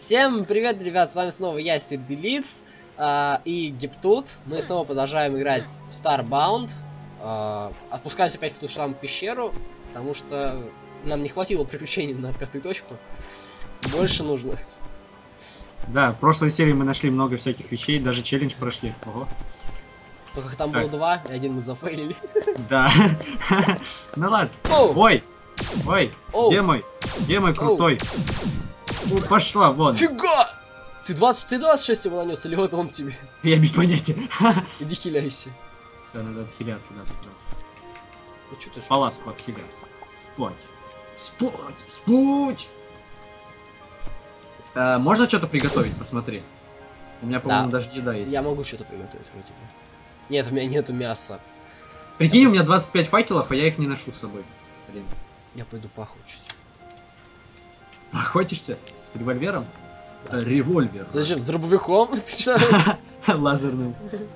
Всем привет, ребят, с вами снова я, Сирделиц, и Гиптут. Мы снова продолжаем играть в Starbound. Отпускаемся опять в ту же самую пещеру, потому что нам не хватило приключений на 5-ю точку. Больше нужно. Да, в прошлой серии мы нашли много всяких вещей, даже челлендж прошли. Ого. Только там было 2, и 1 мы зафейлили. Да. Ну ладно. Ой! Ой! Где мой крутой? Пошла вон. Фига! Ты 26 его нанес, или вот он тебе? Я без понятия. Иди хиляйся. Да, надо отхиляться, да. Ну, что ты в палатку отхиляться. Спать. Спать! Можно что-то приготовить? Посмотри. У меня, по-моему, даже еда есть. Я могу что-то приготовить вроде бы. Нет, у меня нету мяса. Прикинь, у меня 25 факелов, а я их не ношу с собой. Блин. Я пойду поохочусь. Охотишься? С револьвером? Да. Револьвер. Зачем? С дробовиком? Лазерным.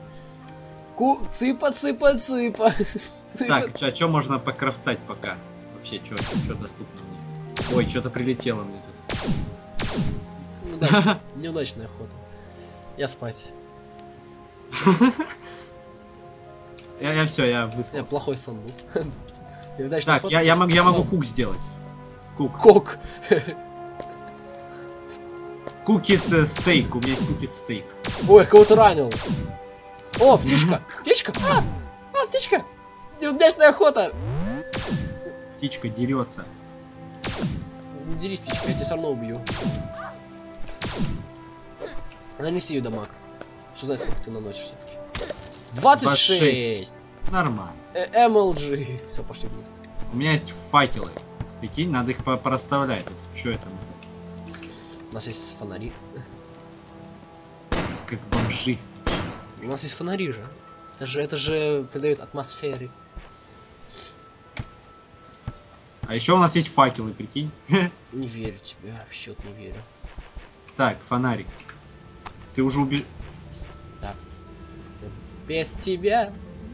Цыпа. Так, а что можно покрафтать пока? Вообще, что доступно мне? Ой, что-то прилетело мне тут. Неудачная охота. Я спать. Я все, я выспался. Я плохой сон был. Так, я могу кук сделать. Кок. Кукит стейк, у меня есть кукит стейк. Ой, кого-то ранил. О, птичка! Птичка! Птичка! Неудачная охота! Птичка дерется. Не дерись, птичка, я тебя все равно убью. Нанеси ее дамаг. Что знает, сколько ты наносишь все-таки. 26! Нормально. MLG. Все, пошли вниз. У меня есть факелы. Прикинь, надо их пораставлять. Что это? У нас есть фонари. Как бомжи. У нас есть фонари же. Это же придает атмосфере. А еще у нас есть факелы, прикинь. Не верю тебе, вообще не верю. Так, фонарик. Ты уже убил. Так. Без тебя.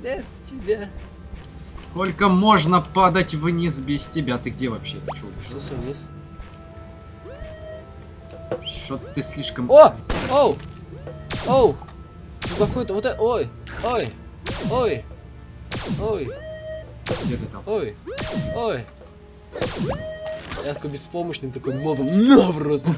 Сколько можно падать вниз без тебя? Ты где вообще? Ты чё? Что вниз? Что ты слишком... О! Оу! Оу! Ну какой-то вот это... Ой! Где ты там? Ой! Я такой беспомощный, такой мобом. На просто!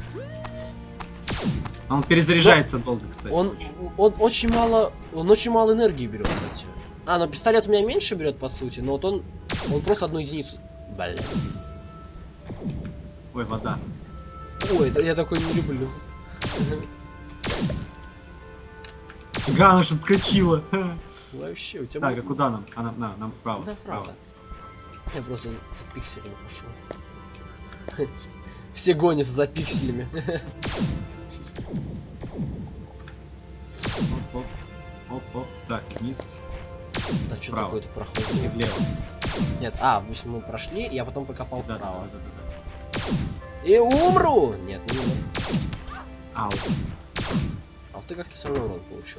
Он перезаряжается долго, кстати. Он очень мало энергии берет, кстати. Но пистолет у меня меньше берет, по сути, но вот он просто 1 единицу. Блин. Ой, вода. Ой, да я такой не люблю. Фига, она ж отскочила. Вообще, у тебя... Так, а куда нам? Нам вправо. Да, вправо. Я просто за пикселями пошел. Все гонятся за пикселями. Оп. Так, вниз. Да что такое-то проход? И влево. Нет, если мы прошли, я потом покопал вправо. Да. И умру! Нет, не умру. Ау. А ты как-то все равно урон получил.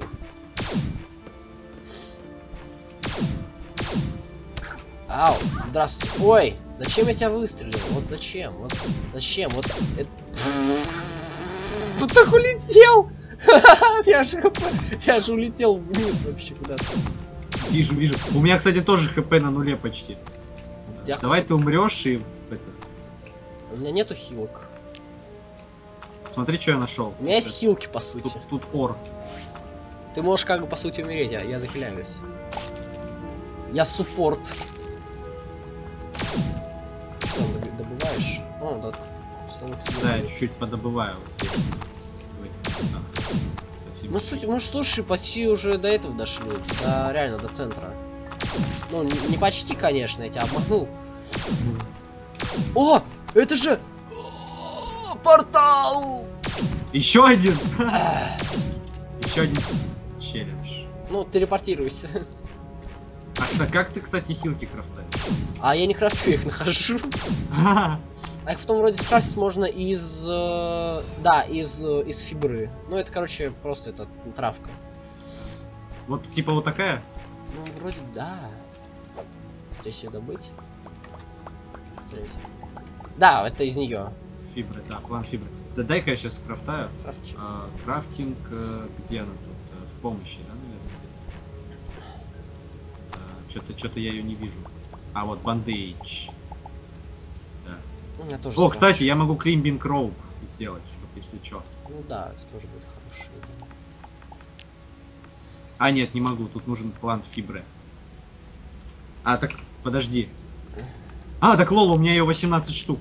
Ау, здравствуйте. Ой, зачем я тебя выстрелил? Вот зачем? Вот это... Вот так улетел! Я же улетел вниз вообще куда-то. Вижу. У меня, кстати, тоже хп на нуле почти. Давай ты умрешь и... У меня нету хилок. Смотри, что я нашел. У меня есть хилки, по сути. Тут ор. Ты можешь как бы по сути умереть, я захиляюсь. Я суппорт. Что, добываешь? О, да. Да, я чуть-чуть подобываю. Мы слушай, почти уже до этого дошли. Реально, до центра. Ну, не почти, конечно, я тебя обманул. О! Это же... Портал! Еще один! Еще один челлендж. Ну, телепортируйся. А как ты, кстати, хилки крафтаешь? Я не крафтю, их нахожу. А их потом вроде скрафтить можно из фибры. Ну это, короче, просто это травка. Вот типа вот такая? Ну вроде да. Здесь ее добыть. Да, это из нее. Фибры, да, план фибры. Да дай-ка я сейчас крафтаю. Крафчи. Крафтинг, где она тут? В помощи, да, наверное? Что-то я ее не вижу. А вот бандейдж. Да. У меня тоже. О, кстати, я могу климбинг роуп сделать, чтобы если что. Ну да, это тоже будет хорошо. А, нет, не могу, тут нужен плант фибры. А, так, подожди. А, так лол, у меня ее 18 штук.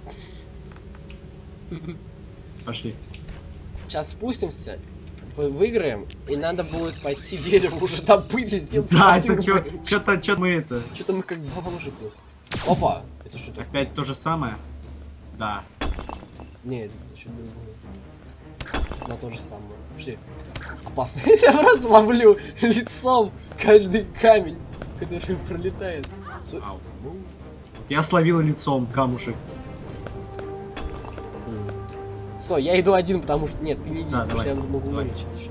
Пошли. Сейчас спустимся, выиграем, и надо будет пойти дерево уже добыть и сделать. Да, это что-то мы это... Что-то мы как бомжи просто. Опа! Это что такое? Опять то же самое? Да. Нет, это что-то другое. Но то же самое. Вообще опасно. Я просто ловлю лицом каждый камень, который пролетает. Ау. Я словил лицом камушек. Стой, я иду один, потому что... Нет, ты не иди, Да, потому что давай, я могу давай. умереть сейчас.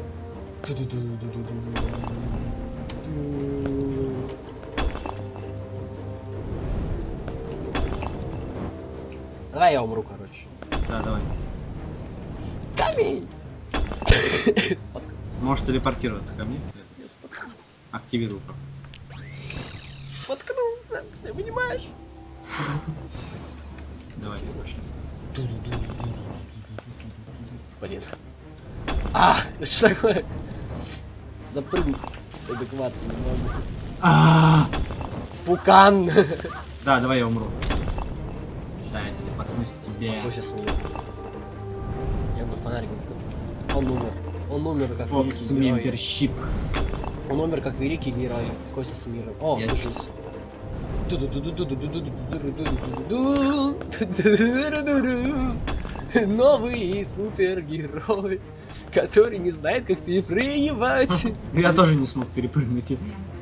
Давай я умру, короче. Да, давай. Камень! Можешь телепортироваться ко мне? Я споткнулся. Активирую. Споткнулся, ты понимаешь? Давай, пошли. Блин. А, это что такое? Запрыгнуть адекватно не могу. Пукан! Да, давай я умру. Да, я телепортнусь к тебе. Какой сейчас умер? Я буду фонарик. Он умер. Он умер как Fox великий герой. Membership. Он умер как великий герой. Костя с миром. О, Я слушай. здесь. Новый супергерой, который не знает, как перепрыгивать. Я тоже не смог перепрыгнуть.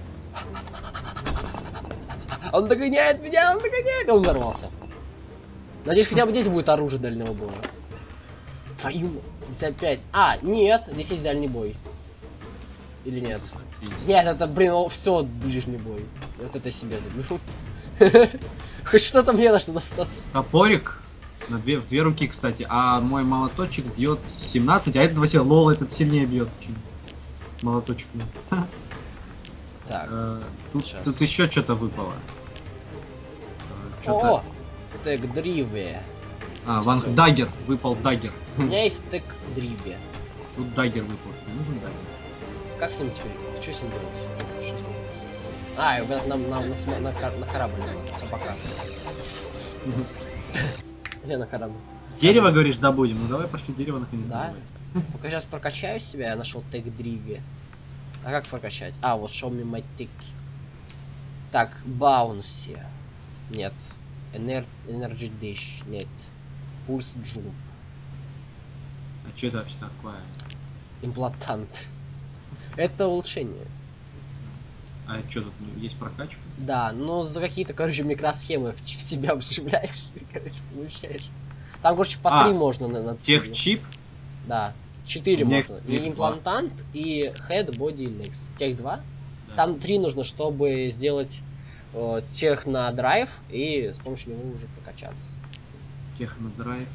Он догоняет меня, он догоняет. Он взорвался. Надеюсь, хотя бы здесь будет оружие дальнего боя. Твою, здесь опять. А, нет, здесь есть дальний бой. Или нет? Нет, это, блин, все ближний бой. Вот это себе заберу. Хоть что-то мне на что достаться. Топорик в две руки, кстати, а мой молоточек бьет 17, а этот вообще лол, этот сильнее бьет, чем молоточек. Так. Тут еще что-то выпало. О, тег дриве. А, даггер, выпал даггер. У меня есть тег дриве. Тут даггер выпал. Тебе нужен даггер? Как с ним теперь? Что с ним делать? Что с ним? А, нам на корабль надо. Собака. Я на корабль. Дерево, говоришь, добудем? Ну давай пошли дерево наконец Да? добывай. Пока сейчас прокачаю себя, я нашел тег дриве. А как прокачать? А, вот show me my tick. Так, bounce. Нет. Energy dish. Нет. Pulse jump. А что это вообще такое? Имплантант. Это улучшение. А что тут есть прокачка? Да, но за какие-то, короче, микросхемы в себя вживляешь и, короче, получаешь. Там, короче, по 3 можно на Техчип? Да. 4 Next, можно. next И имплантант, и head, body, и next. Тех 2. Да. Там 3 нужно, чтобы сделать техно-драйв, и с помощью него уже прокачаться. Технодрайв.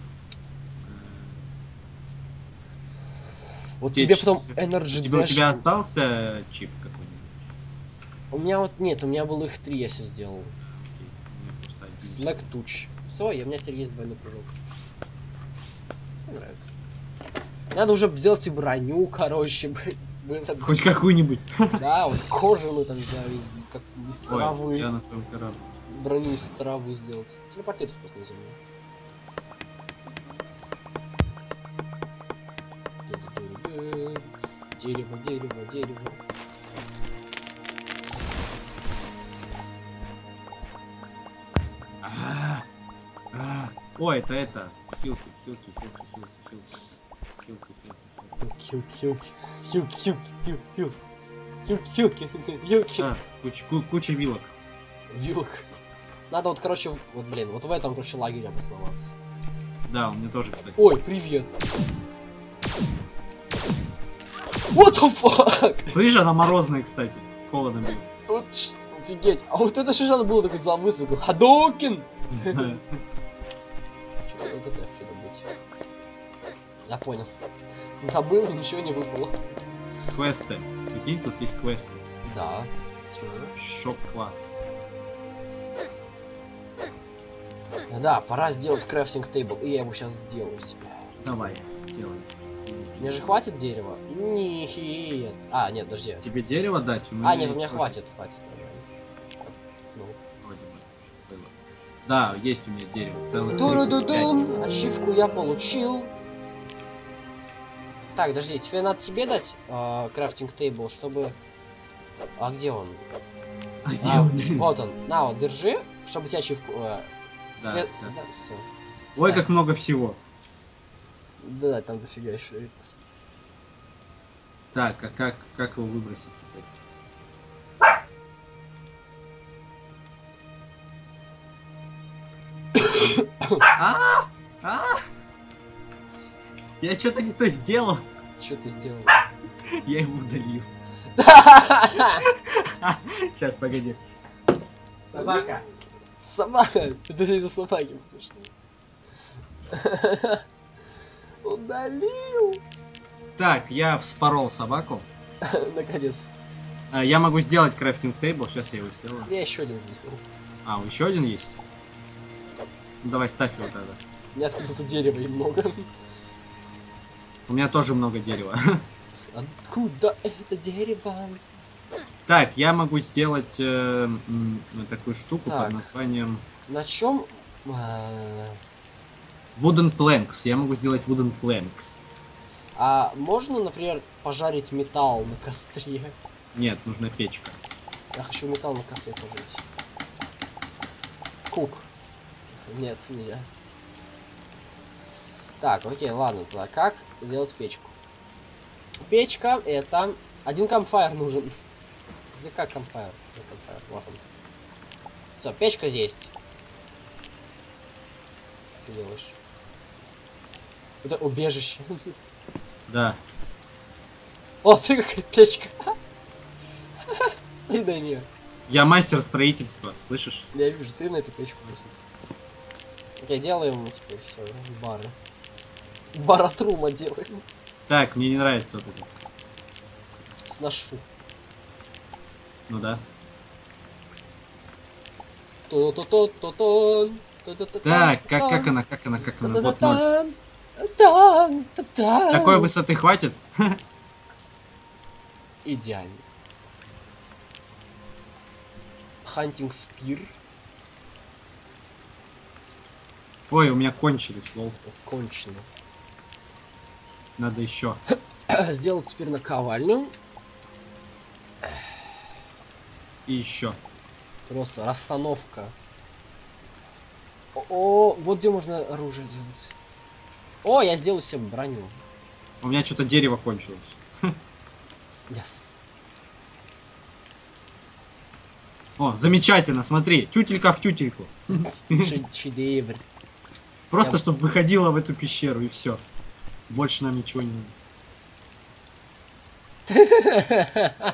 Вот Те тебе ч- потом Energy У тебя Dash. остался чип какой-нибудь? У меня вот нет, у меня было их 3, я себе сделал. Окей, у меня просто один. Black Touch. Все, у меня теперь есть двойной прыжок. Мне нравится. Надо уже сделать и броню, короче, блин. Хоть какую-нибудь. Да, вот кожаную там взяли, как из травы. Ой, я на твоем корабле. Броню из травы сделать. Телепортируйся просто на землю. Дерево, дерево, дерево. Ой, это. Хилки. Куча вилок. Вилок. Надо вот, короче, вот, блин, вот в этом, короче, лагере обосноваться. Да, у меня тоже, кстати. Ой, привет. What the fuck? Слышишь, она морозная, кстати. Холодно бьет. Вот, офигеть. А вот это что же надо было такой замысел? Хадокин! Не знаю. Вот это я хочу добыть. Я понял. Забыл, и ничего не выпало. Квесты. Прикинь, тут есть квесты. Да. Шок-класс. Да, пора сделать крафтинг тейбл, и я его сейчас сделаю себе. Давай, делай. Мне же хватит дерева? Нет. А, нет, подожди. Тебе дерево дать? А, нет, у меня хватит. Ну. Вроде бы было. Да, есть у меня дерево. Целых 35. Туру-ду-дун! Ачивку я получил. Так, подожди, тебе надо себе дать крафтинг тейбл, чтобы... А где он? А где он? Вот он. На, вот, держи, чтобы тебе ачивку... Да, да, да. всё. Ой, Ставь. как много всего. Да, там дофига еще. Так, а как его выбросить теперь? Я что-то не то сделал. Что ты сделал? Я его удалил. Сейчас, погоди. Собака. Собака! Это же из-за собаки. Удалил! Так, я вспорол собаку. Наконец. Я могу сделать крафтинг тейбл. Сейчас я его сделаю. Я еще один здесь был. А, еще один есть? Ну, давай ставь его тогда. У меня откуда-то дерева и много. У меня тоже много дерева. Откуда это дерево? Так, я могу сделать такую штуку Так. под названием На чем? Wooden Planks. Я могу сделать Wooden Planks. А можно, например, пожарить металл на костре? Нет, нужна печка. Я хочу металл на костре пожарить. Кук. Нет, не я. Так, окей, ладно, тогда как сделать печку? Печка это... Один камфайр нужен. Где как камфайр? Где камфайр? Вот он. Все, печка есть. Что ты делаешь? Это убежище. Да. О, смотри, какая печка. И да нет. Я мастер строительства, слышишь? Я вижу, ты на эту печку просто. Окей, делаем теперь все, бары. Баратрума делаем. Так, мне не нравится вот это. Сношу. Ну да. То-то-то-то-тон. Так, как она? Вот ноль. Такой высоты хватит? Идеально. Хантинг спир. Ой, у меня кончились, лол. Кончено. Надо еще. Сделать теперь наковальню. И еще. Просто расстановка. О, вот где можно оружие делать. О, я сделал себе броню. У меня что-то дерево кончилось. Yes. О, замечательно, смотри, тютелька в тютельку. Шедевр. Просто чтобы выходила в эту пещеру и все. Больше нам ничего не надо.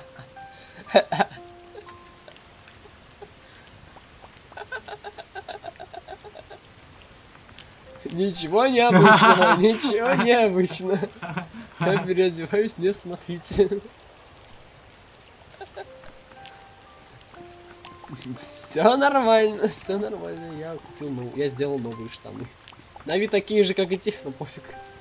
Ничего необычного, ничего необычного. Я переодеваюсь, не смотрите. Все нормально, я купил, я сделал новые штаны. На вид такие же, как и те, но пофиг.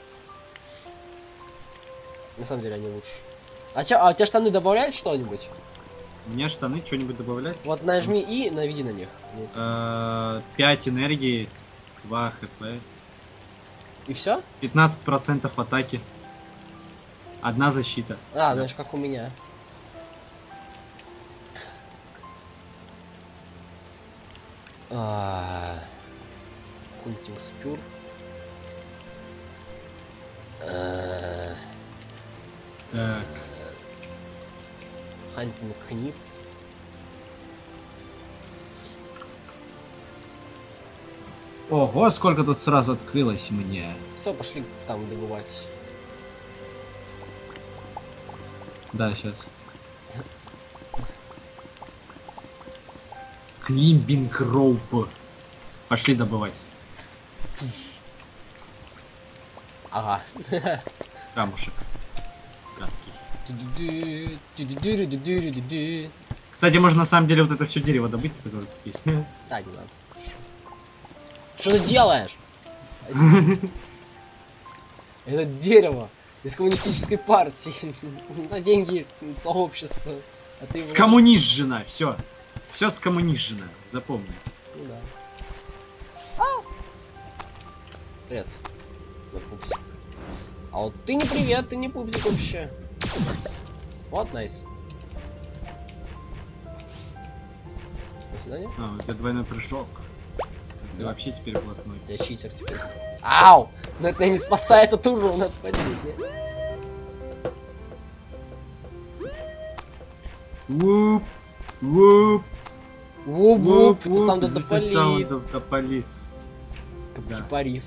На самом деле они лучше. А у тебя штаны добавляют что-нибудь? Мне штаны что-нибудь добавлять? Вот нажми и наведи на них. 5 энергии, 2 хп. И все? 15% атаки. 1 защита. А, знаешь, как у меня. Хантинг спюр. Так. Хантинг книв. Ого, сколько тут сразу открылось мне. Все, пошли там добывать. Да, сейчас. Климбинг роуп. Пошли добывать. Ага. Камушек. Гадкий. Ту-ду-ду-ду-ду-ду-ду-ду-ду. Кстати, можно на самом деле вот это все дерево добыть, которое тут есть. Да, не надо. Что ты делаешь? Это дерево из коммунистической партии. На деньги сообщества. А ты его- Скоммунизжено, все. Все скоммунизжено, запомни. Ну да. Привет. Вот пупсик. А вот ты не привет, ты не пупсик вообще. Вот, найс. До свидания. А, у тебя двойной прыжок. Ты Да. вообще теперь блатной. Я читер теперь. Ау! Но это не спасает от урона, отпадение. Вуп, вуп, Вуп-вуп, это вуп, сам this is the sound Дополит. of the police. Да. Кипарис.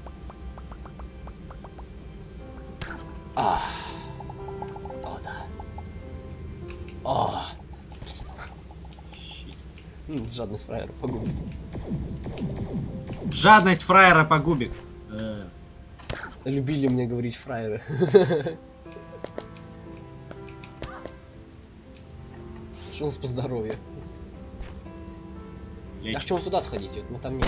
О, да. О. Жадность фраера погубит. Жадность фраера погубит. Любили мне говорить фраеры. Что у нас по здоровью? Я хочу туда сходить, вот, ну там нет.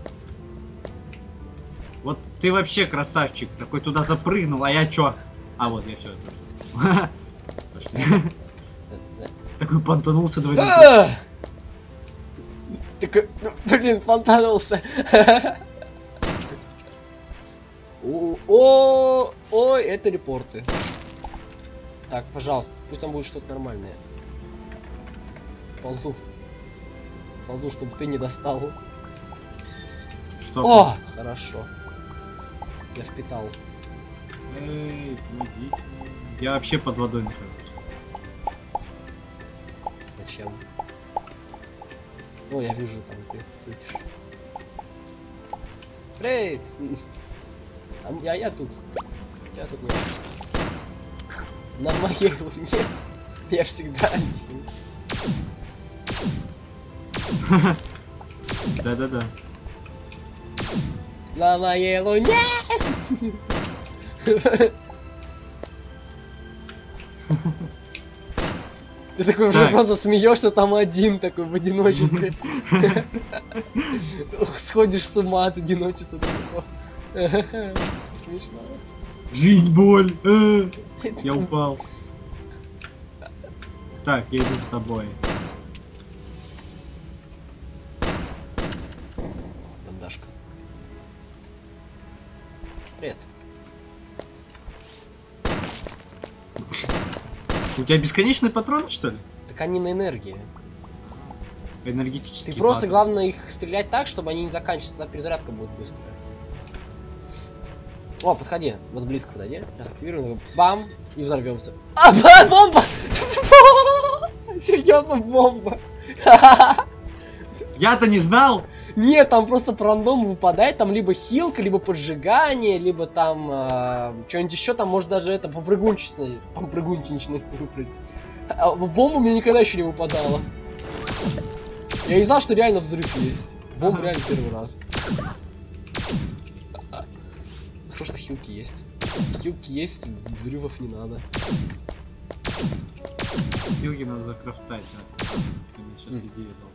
Вот ты вообще красавчик, такой туда запрыгнул, а я чё? А вот, я все. Пошли. Такой понтанулся двойным прыжком. Такой, блин, понтанулся. Ой, это репорты. Так, пожалуйста, пусть там будет что-то нормальное. Ползу. Ползу, чтобы ты не достал. Что? О, хорошо. Я впитал. Эй, помогите. Я вообще под водой нахожусь. Зачем? О, я вижу, там ты светишь. Привет! Я тут. Тебя тут нет. На моей луне. Я ж всегда один. Да-да-да. На моей луне! Ты такой уже Так. просто смеешься там один такой в одиночестве. Сходишь с ума от одиночества. Смешно. Жизнь, боль. Я упал. Так, я иду с тобой. Бандажка. Привет. У тебя бесконечный патрон, что ли? Так они на энергии. Энергетический. Ты просто батон. главное их стрелять так, чтобы они не заканчивались, тогда перезарядка будет быстрая. О, подходи, вот близко подойди. Сейчас активируем, бам, и взорвемся. А, бомба! Серьезно, бомба! Я-то не знал! Нет, там просто по рандому выпадает, там либо хилка, либо поджигание, либо там что-нибудь еще, там может даже это попрыгунчичность выпрыгнуть. А бомба мне никогда еще не выпадала. Я не знал, что реально взрыв есть. Бомба реально первый раз. Хорошо, что хилки есть. Хилки есть, взрывов не надо. Билги надо закрафтать, да. Ты мне сейчас идею дал.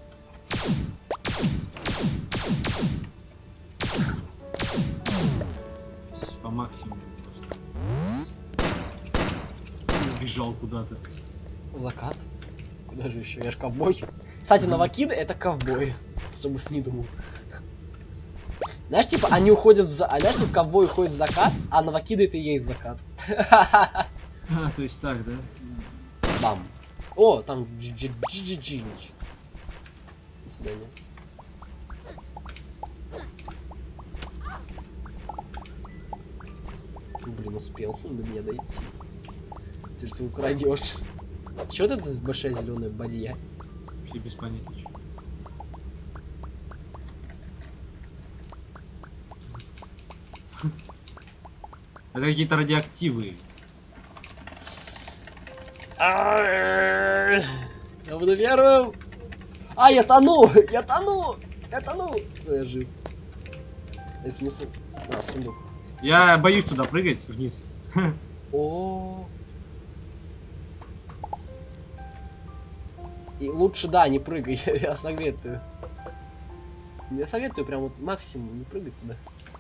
По максимуму просто. Убежал куда-то. Закат. Куда же еще? Я ж ковбой. Кстати, новокиды это ковбой. Чтобы СМИ думал. Знаешь, типа, они уходят в знаешь, типа, ковбой уходит в закат, а новокиды это и есть закат. А, то есть так, да? Бам. О, там GG. До свидания. Блин, успел до меня дойти. Теперь ты украдешь. Чё это за большая зеленая бадья? Вообще без понятия, что. Это какие-то радиоактивы. Я буду первым. А, я тону! Я тону! Я тону! Но я жив. Это смысл? А, сундук. Я боюсь туда прыгать вниз. О. И лучше, да, не прыгай, я советую. Я советую прям вот максимум не прыгать туда.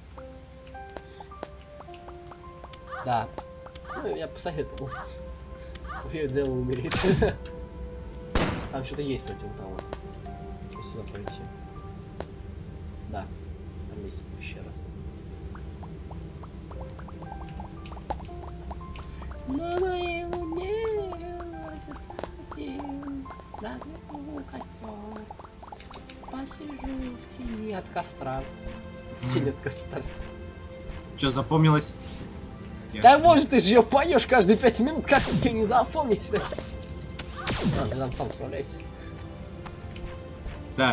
Да. Ну, я посоветовал. Я делал умереть. Там что-то есть, кстати, вот там вот. Если сюда пройти. Да. Там есть пещера. На моей луне разверну костер. Посижу в тени от костра. В тени от костра. Что, запомнилось? Да может ты же ее поешь каждые 5 минут, как ты не запомнить? А, ты там сам справляйся. Так,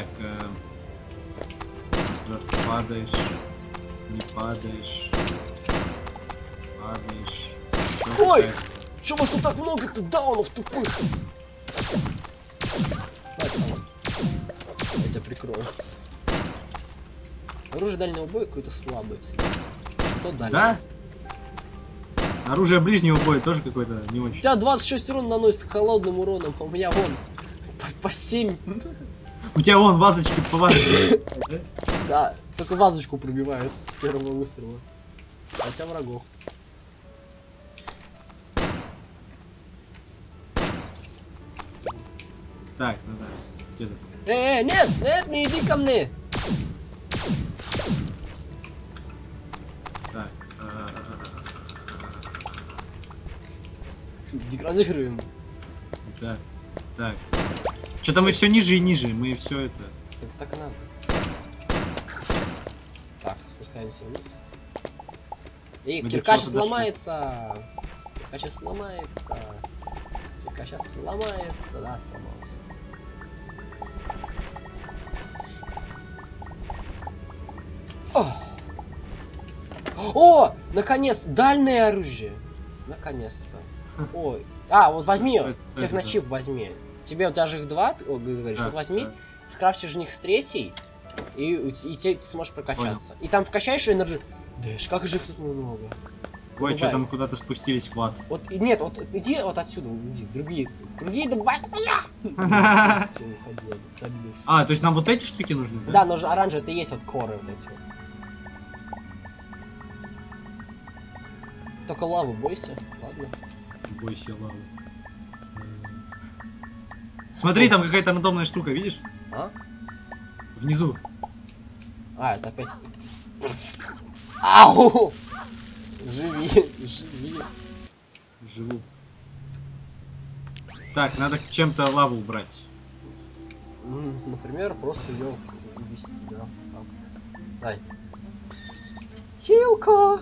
падаешь, не падаешь, падаешь. Ой! Чё вас тут так много-то даунов тупых? Я тебя прикрою. Оружие дальнего боя какое-то слабое. Кто дальний? Да? Оружие ближнего боя тоже какое-то не очень. У тебя 26 урон наносит холодным уроном, а у меня вон по 7. У тебя вон вазочки по вазочке. Да, только вазочку пробивают с первого выстрела. Хотя врагов. Так, ну да. Где ты? Нет, нет, не иди ко мне. Так. Деградируем. Так. Так. Что-то мы все ниже и ниже. Мы все это. Так и надо. Так, спускаемся вниз. И Мы до кирка чего сейчас подошли? сломается. Кирка сейчас сломается. Кирка сейчас сломается. Да, сломался. О! Наконец! Дальнее оружие! Наконец-то. Ой. А, вот возьми, техночип возьми. Тебе, у тебя же их два, ты говоришь, вот возьми, скрафтишь в них с третий, и ты сможешь прокачаться. И там вкачаешь энергию. Дэш, как же их тут много. Ой, что там куда-то спустились в ад. Вот, нет, вот иди вот отсюда, иди, другие добавь, А, то есть нам вот эти штуки нужны, да? Да, но же оранжевые это и есть вот коры вот эти вот. Только лавы бойся, ладно. Бойся лавы. Смотри, там какая-то рандомная штука, видишь? А? Внизу. А, это опять... Ау! Живи, живи. Живу. Так, надо чем-то лаву убрать. Например, просто ее увести, да. Так вот. Дай. Хилка!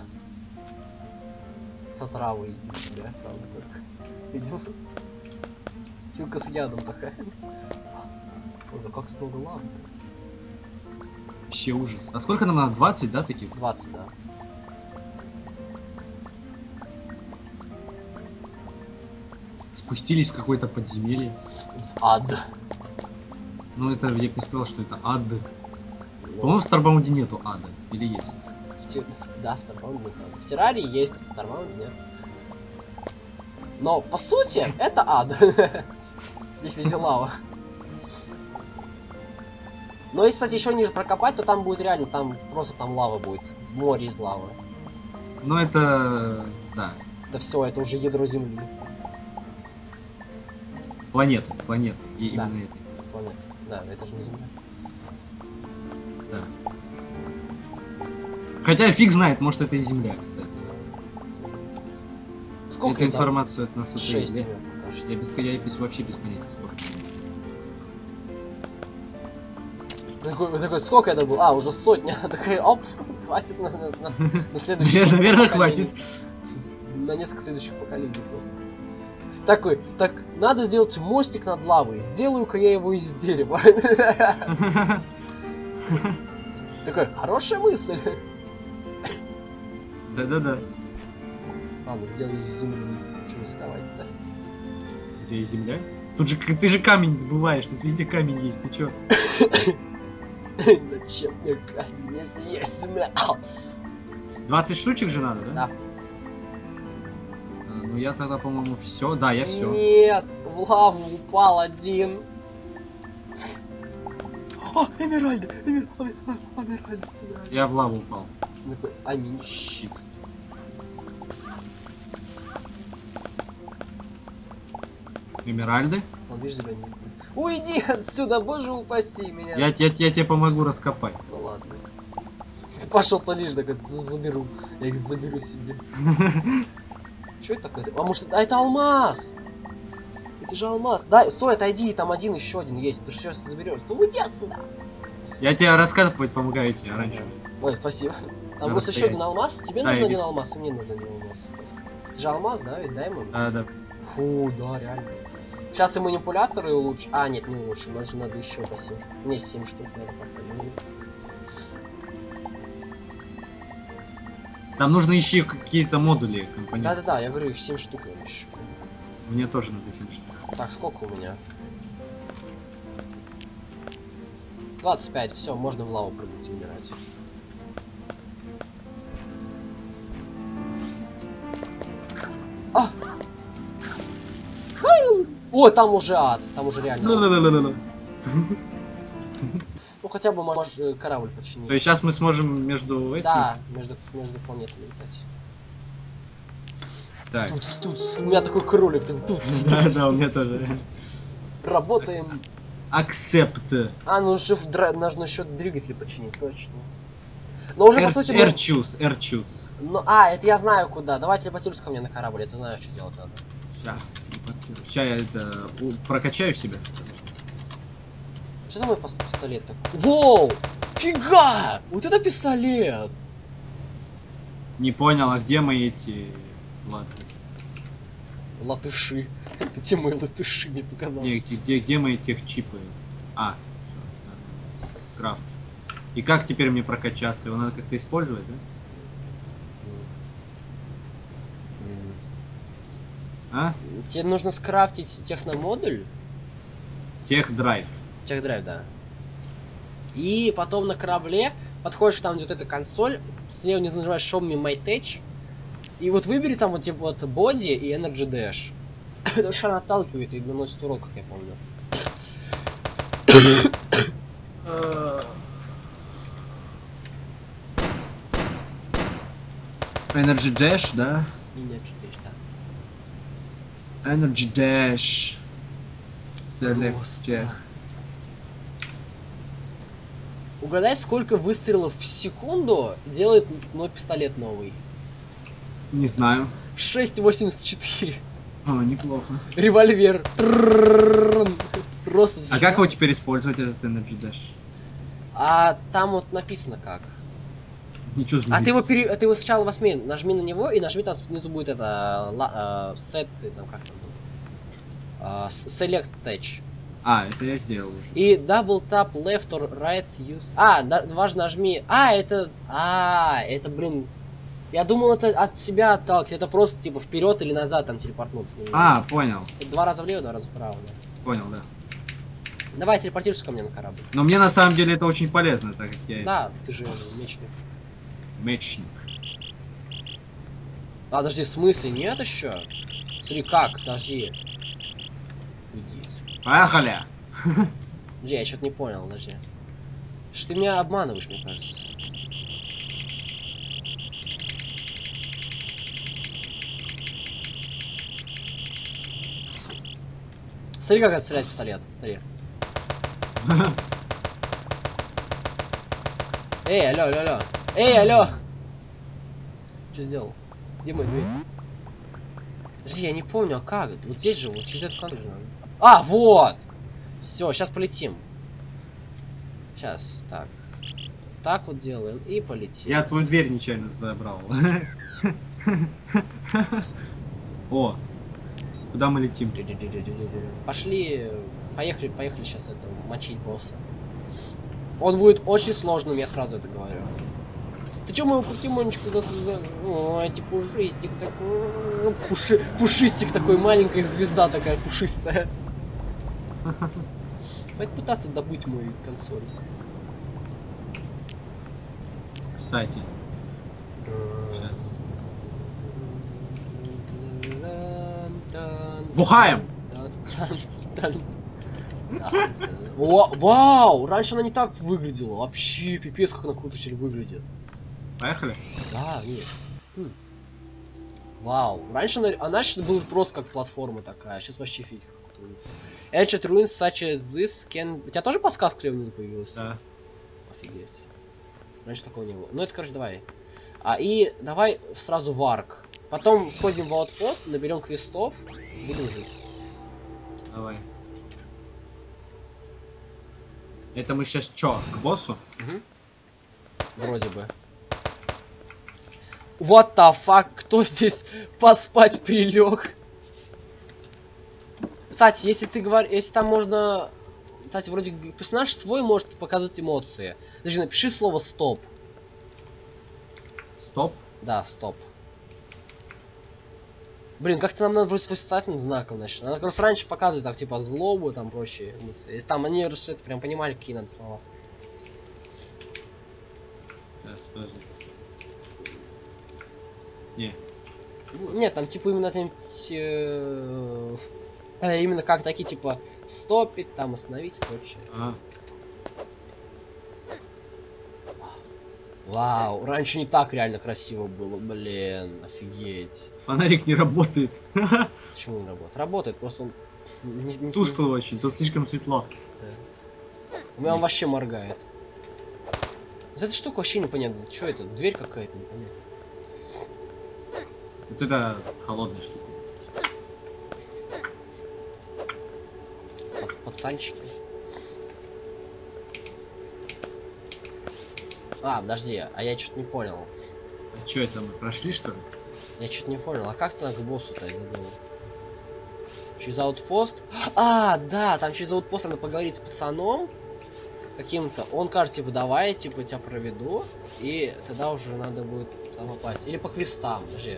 С отравой, да, правда, только. Идем. Хилка с ядом такая. Ой, как тут много лавы. Вообще ужас. А сколько нам надо? 20, да, таких? 20, да. Спустились в какое-то подземелье. Ад. Ну это я бы не сказал, что это ад. По-моему, в Старбаунде нету ада. Или есть? Да, в Старбаунде там. В Террарии есть, в Старбаунде нет. Но, по сути, это ад. Здесь везде лава. Но если, кстати, еще ниже прокопать, то там будет реально, там просто там лава будет. Море из лавы. Ну это... да. Это все, это уже ядро Земли. Планета. И Да. именно это. Планета. Да, это же не Земля. Да. Хотя фиг знает, может это и Земля, кстати. Сколько Эту это? информацию от нас 6 утаили. мне покажет. Я вообще без понятия сколько. Такой, сколько это было? А, уже сотня. Такая, оп, хватит на следующее. Наверное, хватит. На несколько следующих поколений просто. Такой, так, надо сделать мостик над лавой. Сделаю-ка я его из дерева. Такой, хорошая мысль. Да-да-да. Ладно, сделаю из земли. Что рисковать-то? Где есть Земля? Тут же ты же камень добываешь, тут везде камень есть, ты чё? Зачем мне камень, если есть земля? 20 штучек же надо, да? Да. Ну я тогда, по-моему, все. Да, я все. Нет, в лаву упал один. О, Эмеральд! Эмеральд! Я в лаву упал. Аминь. Щит. Эмеральды? Он, видишь, зелененький. Уйди отсюда, боже упаси меня. Я тебе помогу раскопать. Ну ладно. Ты пошел полежь, так это заберу. Я их заберу себе. Что это такое? А может, это алмаз? Это же алмаз. Да, стой, отойди, там еще один есть. Ты же сейчас заберешь. Ну уйди отсюда. Я тебе раскапывать помогаю тебе оранжевый. Ой, спасибо. Там На просто еще один алмаз. Тебе Да, нужен я один вижу. алмаз, и мне нужен один алмаз. Это же алмаз, да? Ведь дай ему. Да. Фу, да, реально. Сейчас и манипуляторы улучшим. А, нет, не улучшим. Нас же надо еще по 7. Не, 7 штук надо поставить. Там нужно еще какие-то модули, компоненты. Да-да-да, я говорю, их 7 штук надо еще. Мне тоже надо 7 штук. Так, сколько у меня? 25, все, можно в лаву прыгать и умирать. А! О, там уже ад, там уже реально ад. Ла-ла-ла-ла-ла. Ну хотя бы можешь корабль починить. То есть сейчас мы сможем между этими... Да, между планетами летать. Так. Тут, у меня такой кролик, тут. Да, у меня тоже. Работаем. Accept. А, ну нужно еще двигатель починить, точно. Но уже по сути... Air choose. Ну, это я знаю куда. Давай телепортируйся ко мне на корабль, я знаю, что делать надо. Сейчас я это прокачаю себя. Что за мой пистолет такой? Воу! Фига! Вот это пистолет! Не понял, а где мои эти... Ладно. Латыши. Где мои латыши, мне показалось. Где мои техчипы? А, всё, да. Крафт. И как теперь мне прокачаться? Его надо как-то использовать, да? А? Тебе нужно скрафтить техномодуль. Техдрайв. Техдрайв, да. И потом на корабле подходишь там, где вот эта консоль, слева внизу нажимаешь Show Me My Tech. И вот выбери там вот типа вот Body и Energy Dash. Потому что она отталкивает и наносит урон, как я помню. Energy Dash, да? Energy Dash, да. Energy Dash. Select Просто. Tech. Угадай, сколько выстрелов в секунду делает мой пистолет новый. Не знаю. 6,84. О, неплохо. Револьвер. Просто. А как его теперь использовать, этот Energy Dash? А там вот написано как. Ничего А ты его сначала возьми, нажми на него и нажми, там внизу будет это set, там как там select touch. А, это я сделал уже. И double tap left or right use. Дважды нажми. Это, блин. Я думал, это от себя отталкивает. Это просто типа вперед или назад там телепортнуться. А, понял. Это 2 раза влево, 2 раза вправо. Да. Понял, да. Давай телепортируйся ко мне на корабль. Но мне на самом деле это очень полезно, так как я Да, ты же мечник. мечник. Подожди, в смысле? Нет еще? Смотри, как? Подожди. Уйди. Поехали! Подожди, я что-то не понял, подожди. Что ты меня обманываешь, мне кажется. Смотри, как отстрелять пистолет. Смотри. Эй, алло. Эй, алло! Что сделал? Где мой дверь? Подожди, я не помню, а как? Вот здесь же, вот через эту консоль же надо. А, вот! Все, сейчас полетим. Сейчас, так. Так вот делаем и полетим. Я твою дверь нечаянно забрал. О! Куда мы летим? Пошли, поехали сейчас это мочить босса. Он будет очень сложным, я сразу это говорю. Ты чё мою покемончику ой, эти пушистик такой. Пушистик такой, маленькая звезда такая пушистая. Давай пытаться добыть мою консоль. Кстати. Бухаем! Вау! Раньше она не так выглядела. Вообще, пипец, как она круто теперь выглядит. Поехали? Да, нет. Вау. Раньше она сейчас была просто как платформа такая. Сейчас вообще фиг какой-то. Ancient ruins such as this can... У тебя тоже подсказка слева внизу появилась? Да. Офигеть. Раньше такого не было. Ну это, короче, давай. И давай сразу варк. Потом сходим в аутпост, наберем квестов, будем жить. Давай. Это мы сейчас чё, к боссу? Угу. Вроде бы. What the fuck? Кто здесь поспать прилег? Кстати, если ты говоришь, если там можно... Кстати, вроде персонаж твой может показывать эмоции. Даже напиши слово стоп. Стоп? Да, стоп. Блин, как-то нам надо вроде с восклицательным знаком, значит. Надо просто раньше показывать, так, типа, злобу, там, прочие мысли. Если там они это прям понимали, какие надо слова. Сейчас, подожди. Не. Нет, там, типа, именно там... именно как такие, типа, стопить, там, остановить, прочее. Ага. Вау, раньше не так реально красиво было, блин, офигеть. Фонарик не работает. Почему не работает? Работает, просто он... Тускло очень, тут слишком светло. Да. У меня он вообще моргает. Вот эта штука вообще непонятно. Что это? Дверь какая-то, непонятно. Вот это холодная штука. Пацанчики. А, подожди, а я что-то не понял. А что это, мы прошли, что ли? Я что-то не понял. А как ты к боссу-то, я забыл? Через аутпост? А, да, там через аутпост надо поговорить с пацаном каким-то. Он кажется, типа, давай, типа, тебя проведу. И тогда уже надо будет там попасть. Или по квестам, даже.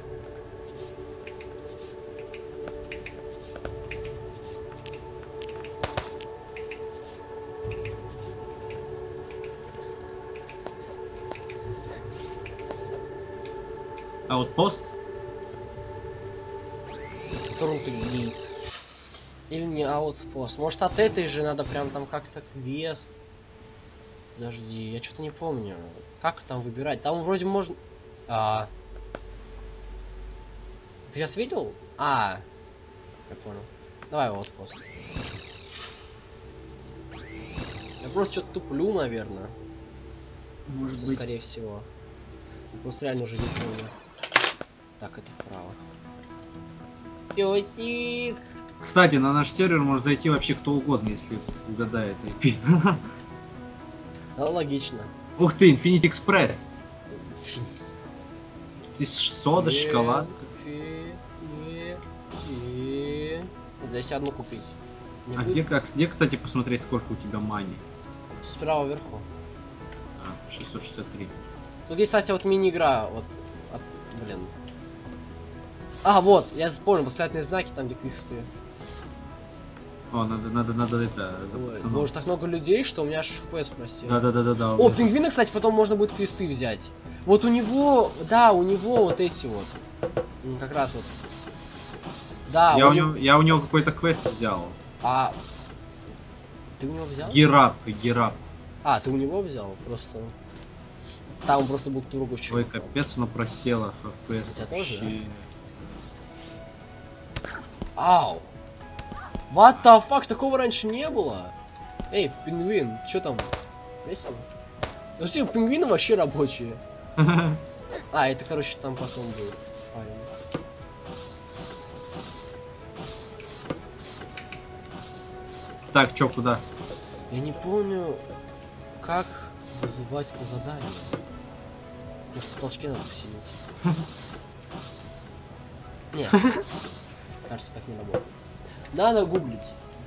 Аутпост? Трунты гид. Или не аутпост. Может от этой же надо прям там как-то квест. Подожди, я что-то не помню. Как там выбирать? Там вроде можно... Ты сейчас видел? Я понял. Давай аутпост. Я просто что-то туплю, наверное. Может Это, быть. скорее всего. Я просто реально уже не помню. Так, это вправо. Пёсик! Кстати, на наш сервер может зайти вообще кто угодно, если угадает IP. Да, логично. Ух ты, Infinite Express. Здесь сода, шоколадка. Здесь одну купить. Не А будет? где, кстати, посмотреть, сколько у тебя мани? Справа вверху. 663. Тут есть, кстати, вот мини-игра. Вот. Блин. Вот, я вспомнил, восклицательные знаки, там где квесты. О, надо это, за Ой, пацаном. боже, так много людей, что у меня аж FPS просил. Да. О, пингвина, кстати, потом можно будет квесты взять. Вот у него, да, у него вот эти вот. Как раз вот. Да, Я у него какой-то квест взял. Ты у него взял? Герап. Ты у него взял? Просто... Там он просто был другу чего. Ой, капец, оно просело. FPS У тебя тоже, вообще. Ау! What the fuck, такого раньше не было? Эй, пингвин, что там? Весело? Ну все, пингвины вообще рабочие. Это, короче, там потом будет. Так, чё, куда? Я не помню, как вызывать это задание. Может, в толчке надо посидеть. Нет. Кажется, так не работает. Надо гуглить.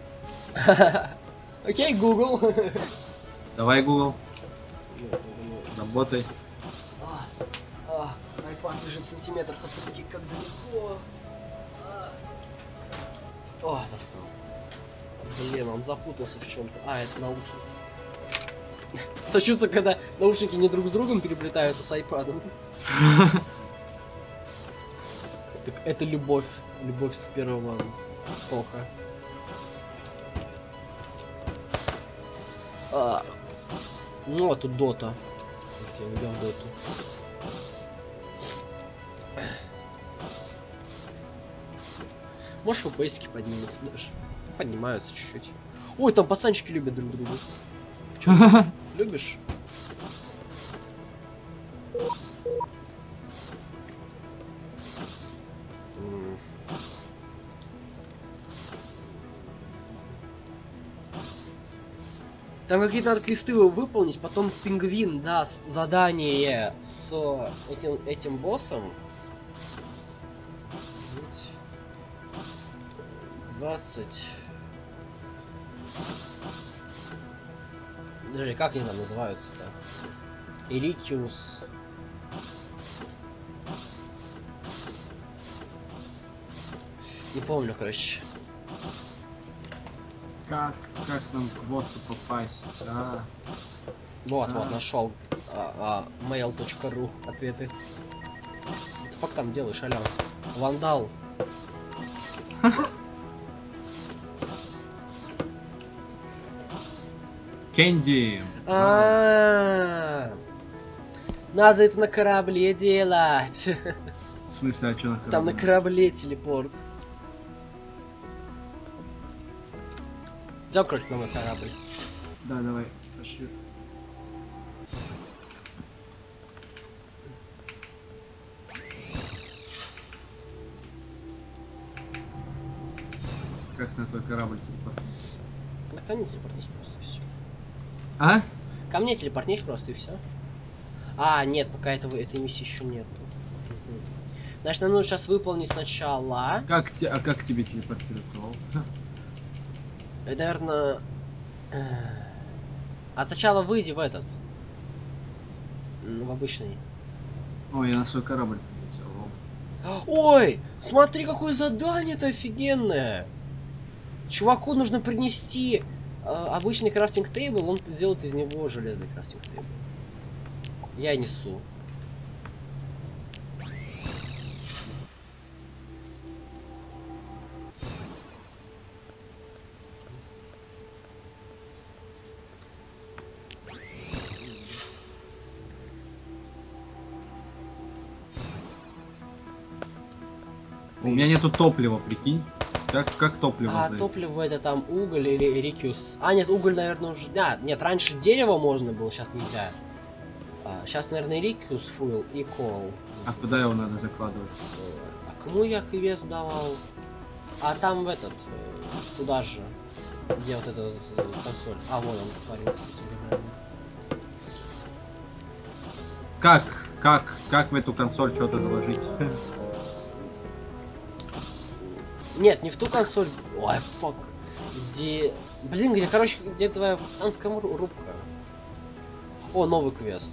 Окей, Google. Давай, Google. Работай. Айпад лежит сантиметр, посмотрите, как далеко. Достал. Блин, он запутался в чем-то. Это наушник. То чувство, когда наушники не друг с другом переплетаются с айпадом. Это любовь. Любовь с первого тока. Ну, а тут дота. Окей, идем в доту. Может, ФПСики поднимутся даже. Поднимаются чуть-чуть. Ой, там пацанчики любят друг друга. Чё, любишь? Там какие-то надо квесты выполнить, потом пингвин даст задание с этим боссом. 20. Подожди, как они там называются-то? Эрикиус. Не помню, короче. Как нам к боссу попасть? Вот, нашел. Mail.ru ответы. Как там делаешь, алё? Вандал. Кэнди. Надо это на корабле делать. В смысле, а что на корабле? Там на корабле телепорт. Закрыть новый корабль. Да, давай, пошли. Как на твой корабль телепортнуть? Да ко мне телепортнись просто и все. А? Ко мне телепортнись просто и все. Нет, пока этой миссии еще нету. Значит, нам нужно сейчас выполнить сначала. Как тебе телепортироваться, Вол? Это, наверное... А сначала выйди в этот. В обычный. Ой, я на свой корабль прилетел, Вол. Ой! Смотри, какое задание-то офигенное! Чуваку нужно принести обычный крафтинг тейбл, он сделает из него железный крафтинг тейбл. Я несу. У меня нету топлива, прикинь. Как топливо? Топливо это там уголь или эрикиус. Нет, уголь, наверное, уже... Нет, раньше дерево можно было, сейчас нельзя. Сейчас, наверное, эрикиус, фуэл и кол. А куда его надо закладывать? А кому я квест давал? Там в этот, туда же, где вот эта консоль. Вот он творится. Как в эту консоль что-то заложить? Нет, не в ту консоль. Ой, фак. Где... Блин, где твоя пацанская рубка? О, новый квест.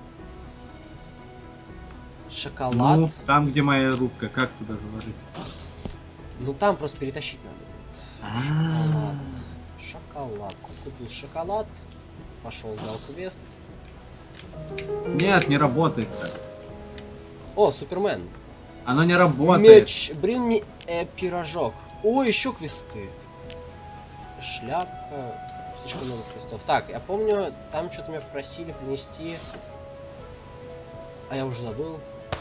Шоколад. Ну, там, где моя рубка, как туда заложить? Ну, там просто перетащить надо. Шоколад. Купил шоколад. Пошел, взял квест. Нет, не работает. О, Супермен. Оно не работает. Меч. Bring me пирожок. О, еще квесты. Шляпка. Слишком много квестов. Так, я помню, там что-то меня просили принести. Я уже забыл.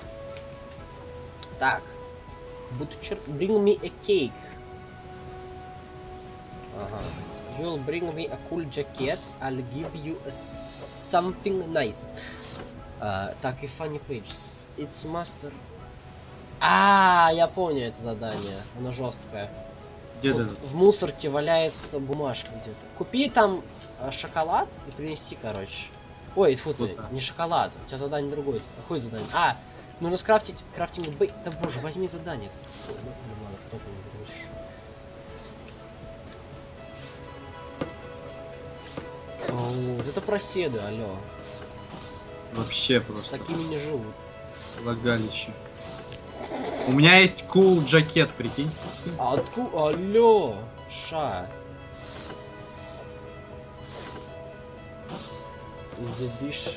Так. Butcher, bring me a cake. Ага. You'll bring me a cool jacket. I'll give you something nice. Так, и funny pages. It's master. Я понял это задание. Оно жесткое. Где в мусорке валяется бумажка где-то. Купи там шоколад и принеси, короче. Ой, фу ты, не шоколад. У тебя задание другое. Какое задание? Нужно скрафтить крафтинг бей. Да боже, возьми задание. Вот это проседы, алло. Вообще просто. С такими не живут. Лагалище. У меня есть cool джакет, прикинь. Алло, ша. Дедиш.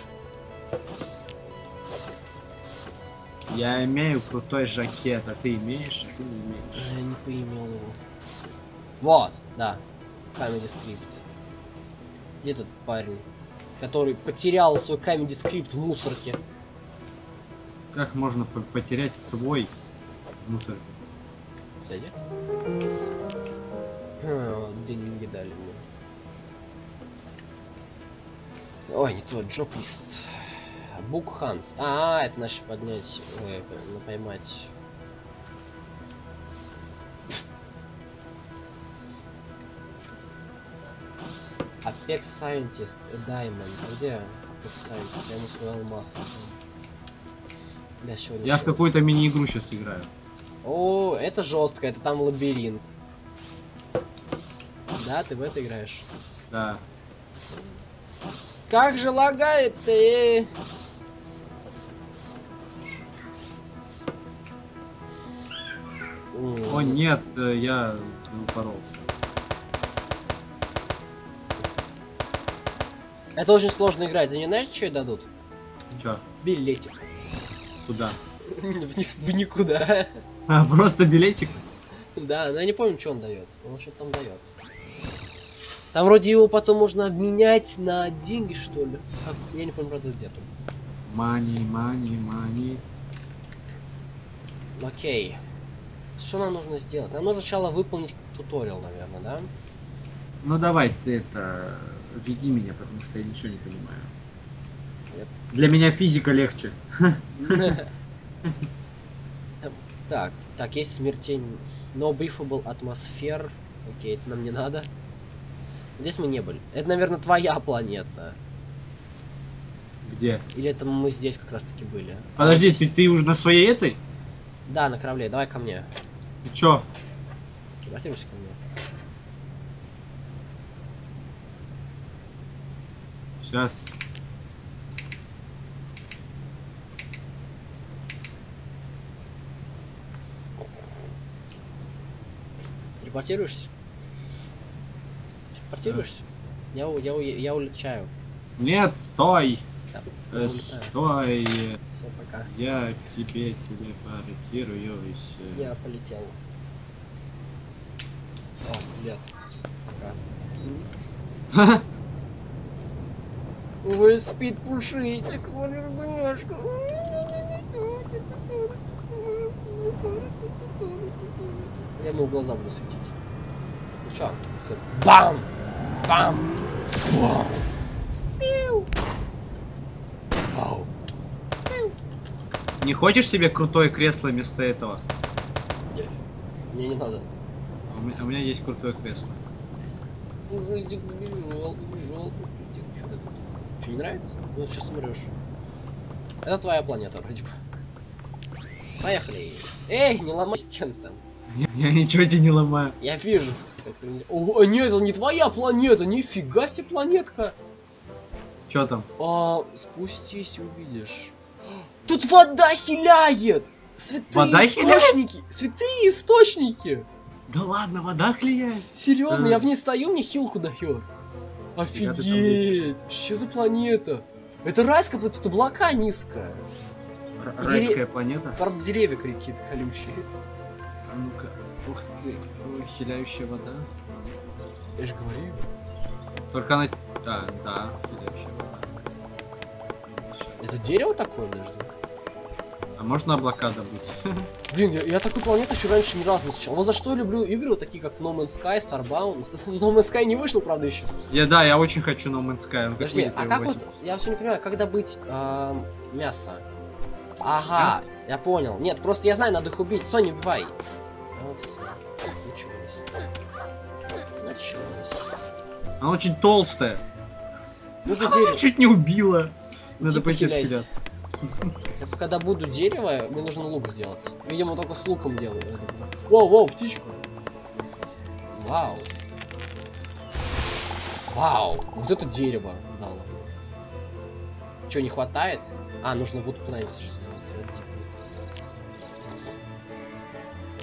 Я имею крутой жакет, а ты имеешь? А ты не имеешь. Я не поимел его. Вот, да. Comedy Script. Где этот парень, который потерял свой Comedy Script в мусорке? Как можно потерять свой мусор? Кстати. Деньги дали мне. Ой, не то, джоп-лист. Букхант. Это значит поднять, поймать. Apex Scientist, Diamond. А где Apex Scientist? Я ему сказал массу. Я в какую-то мини-игру сейчас играю. О, это жестко, это там лабиринт. Да, ты в это играешь? Да. Как же лагает ты? О нет, я упоролся. Это очень сложно играть. Ты не знаешь, что ей дадут? Чё? Билетик. Куда? В никуда. А, просто билетик? Да, но я не помню, что он дает. Он что-то там дает. Там вроде его потом можно обменять на деньги, что ли. Я не помню, правда, где тут. Мани. Окей. Что нам нужно сделать? Нам нужно сначала выполнить туториал, наверное, да? Ну давай, ты это... Веди меня, потому что я ничего не понимаю. Для меня физика легче. Так, есть смертень. No breathable атмосфер. Окей, это нам не надо. Здесь мы не были. Это, наверное, твоя планета. Где? Или это мы здесь как раз таки были? Подожди, здесь... ты уже на своей этой? Да, на корабле. Давай ко мне. Ты чё? Телепортируйся ко мне. Сейчас. Телепортируешься? Телепортируешься? Я улетаю. Нет, стой! Да, Стой! Все, пока. Я к тебе телепортируюсь. Я полетел. О, привет. Пока. Вы спит пушистик, смотри, гоняшка. Я ему в глаза буду светить. Ну чё? Всё. Бам! Бам! Бам! Пиу! Вау! Не хочешь себе крутое кресло вместо этого? Мне не надо. У меня есть крутое кресло. Пушистик побежал, пушистик. Чё ты тут? Чё, не нравится? Ну, сейчас умрёшь. Это твоя планета, вроде бы. Поехали. Эй, не ломай стены там. Я ничего тебе не ломаю. Я вижу. О, нет, это не твоя планета, нифига себе планетка. Чё там? Спустись, увидишь. Тут вода хиляет! Святые Вода источники! Святые источники! Да ладно, вода хлеяет. Серьезно, я в ней стою, мне хилку дает. Офигеть! Что за планета? Это райская планета, тут облака низко. Райская планета. Правда, деревья какие-то колючие. А ну-ка. Ух ты, ой, хиляющая вода. Я же говорю. Только она... Да, хиляющая вода. Это дерево такое, подожди? А можно облака добыть? Блин, я такую планету еще раньше ни разу не встречал. Вот за что я люблю игры вот такие, как No Man's Sky, Starbound. No Man's Sky не вышел, правда, еще. Я очень хочу No Man's Sky. Подожди, а как вот, я все не понимаю, как добыть мясо? Ага, Мясо? я понял. Нет, просто я знаю, надо их убить. Стой, не убивай. Вот все. Началось. Она очень толстая. Буду Она меня дерево. чуть не убила. Надо Типа пойти хиляйся. отхиляться. Я пока добуду дерево, мне нужно лук сделать. Видимо, только с луком делаю. Воу, птичка. Вау. Вау. Вот это дерево дало. Че, не хватает? Нужно вот куда-нибудь сделать.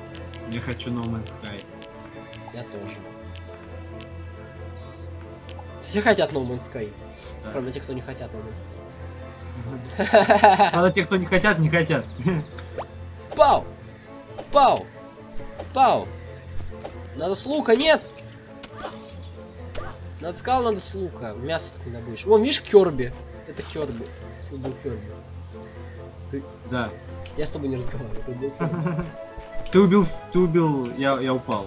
Я хочу No Man's Sky. Я тоже. Все хотят No Man's Sky. Да. Кроме тех, кто не хотят No Man's Sky. Надо те, кто не хотят, не хотят. Пау! Пау! Пау! Надо с лука, нет! Надо сказал, надо с лука. Мясо не добудешь. Вон, видишь, Керби. Это Керби. Ты был Керби. Да. Я с тобой не разговариваю, ты был Керби. Ты убил, я упал.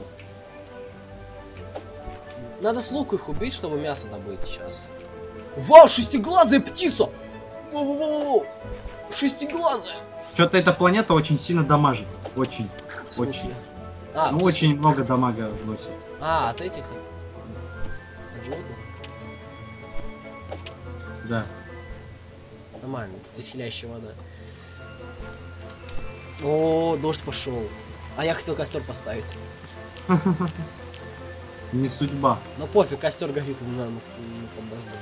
Надо с лука их убить, чтобы мясо добыть сейчас. Вау, шестиглазая птица! Воу-воу-воу! Шестиглазая! Что-то эта планета очень сильно дамажит. Очень. В смысле? Очень. А, Ну, очень много дамага вносит. от этих? От животных? Да. Нормально, тут исцеляющая вода. О, дождь пошел. А я хотел костер поставить. Не судьба. Но пофиг, костер горит на под дождем.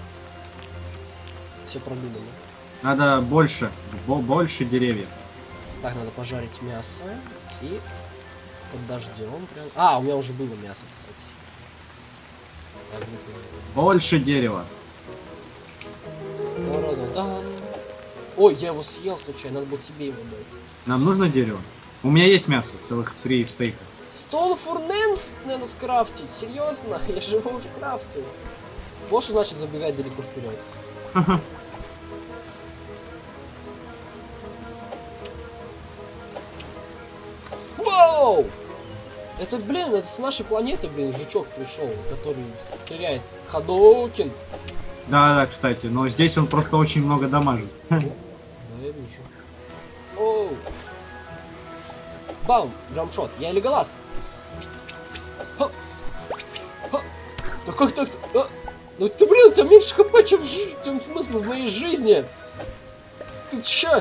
Все продумано. Надо больше. Больше деревьев. Так, надо пожарить мясо и под дождем прям. А, у меня уже было мясо, кстати. Так, Больше дерева. та-ра-да-дан. Ой, я его съел случайно, надо было тебе его дать. Нам нужно дерево? У меня есть мясо, целых 3 стейка. Стол фурненс надо скрафтить, серьезно? Я же его уже крафтил. Вот что значит забегать далеко вперед. Вау! Это, блин, это с нашей планеты, блин, жучок пришел, который стреляет. Хадоукин. Да, кстати, но здесь он просто очень много дамажит. Да, я вижу. Оу. Бам! Джампшот. Я Леголас. Ха. Ха. Да как так? А? Ну ты, блин, у тебя меньше хп, чем в смысле в моей жизни. Ты чё?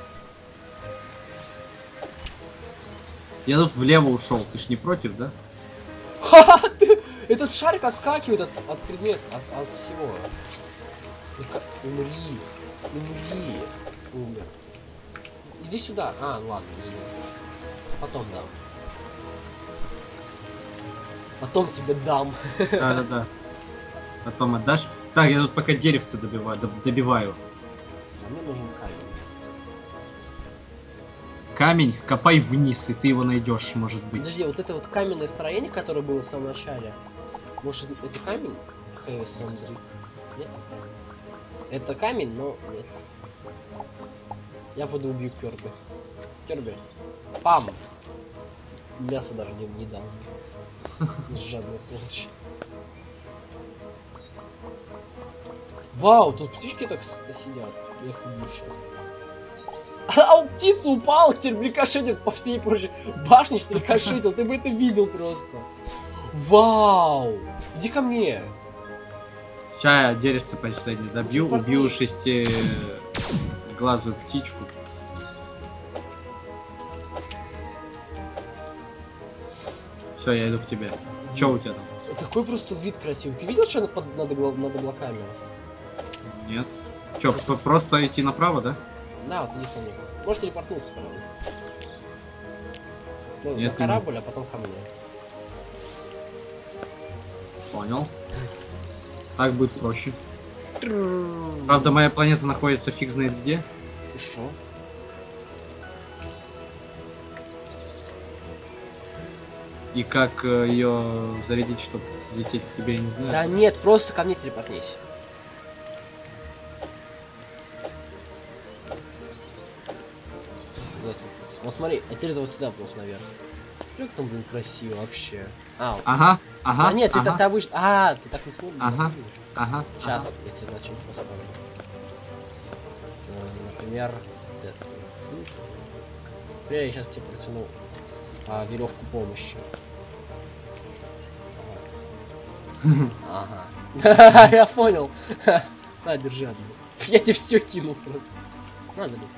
Я тут влево ушел, ты ж не против, да? Ха-ха, этот шарик отскакивает от предмета, от всего. Умри. Умри. Умер. Иди сюда. А, ладно, извини. Потом дам. Потом тебе дам. Да. Потом отдашь. Так, я тут пока деревце добиваю. А мне нужен камень. Камень, копай вниз, и ты его найдешь, может быть. Подожди, вот это вот каменное строение, которое было в самом начале. Может, это камень? Хэвистон Брик. Нет? Это камень, но нет. Я пойду убью Керби. Керби. Пам! Мясо даже не дам. Жадная сволочь. Вау, тут птички так сидят. Я их убью сейчас. А у птицы упал, теперь рикошетит по всей прочей башне, что рикошетил. Ты бы это видел просто. Вау! Иди ко мне. Сейчас я деревце последнее добью, убью 6-глазую птичку. Все, я иду к тебе. Че у тебя там? Такой просто вид красивый. Ты видел, что над облаками? Нет. Че, просто идти направо, да? На, вот иди ко мне. Может телепортнуться, правда. Ну, Нет, на корабль, а потом ко мне. Понял. Так будет проще. Правда, моя планета находится фиг знает где. И шо? И как ее зарядить, чтобы лететь к тебе, я не знаю. Да нет, просто ко мне телепортнись. Вот смотри, а теперь вот сюда просто наверх. Как там, блин, красиво вообще. А, Ага. а нет, ты обычно. А, ты так не смотришь. Ага. Сейчас я тебе на чем поставлю. Например, я сейчас тебе протяну веревку помощи. Ага. Я понял. На, держи одну. Я тебе все кинул просто. Надо быстрее.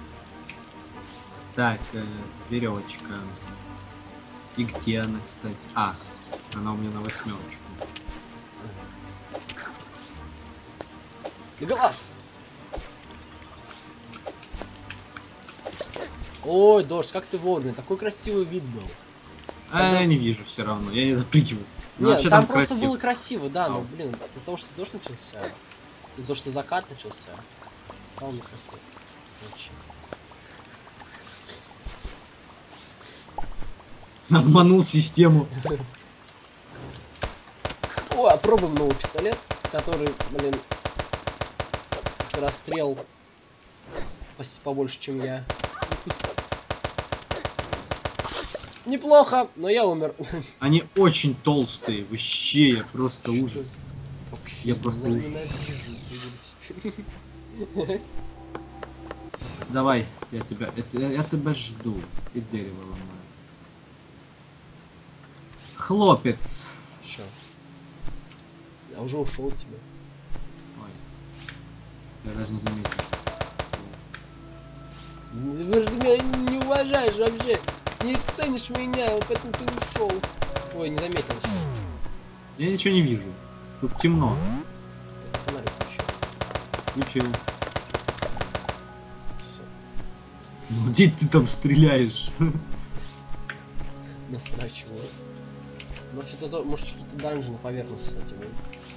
Так, веревочка. И где она, кстати? А, она у меня на 8. Глаз! Ой, дождь, как ты вовремя, такой красивый вид был. А я не вижу все равно, я не допрыгиваю. Ну, Нет, вообще там там просто красиво. было красиво, да, но, Ау. блин, из-за того, что дождь начался, из-за того, что закат начался, стало некрасиво. Вообще. Обманул систему. О, опробуем новый пистолет, который, блин, скорострел почти побольше, чем я. Неплохо, но я умер. Они очень толстые, вообще, я просто ужас. Вообще, Я просто ужас. ненавижу теперь. Давай, я тебя жду. И дерево ломаю. Хлопец. Всё. Я уже ушел от тебя. Ой. Я даже не заметил. Ты же меня не уважаешь вообще. Не ценишь меня, поэтому ты ушел. Ой, не заметил. Я ничего не вижу. Тут темно. Фонарик включил. Включил. Всё. Ну, где ты там стреляешь? Настрачиваю. Может какие-то данжи на поверхности, кстати, будут.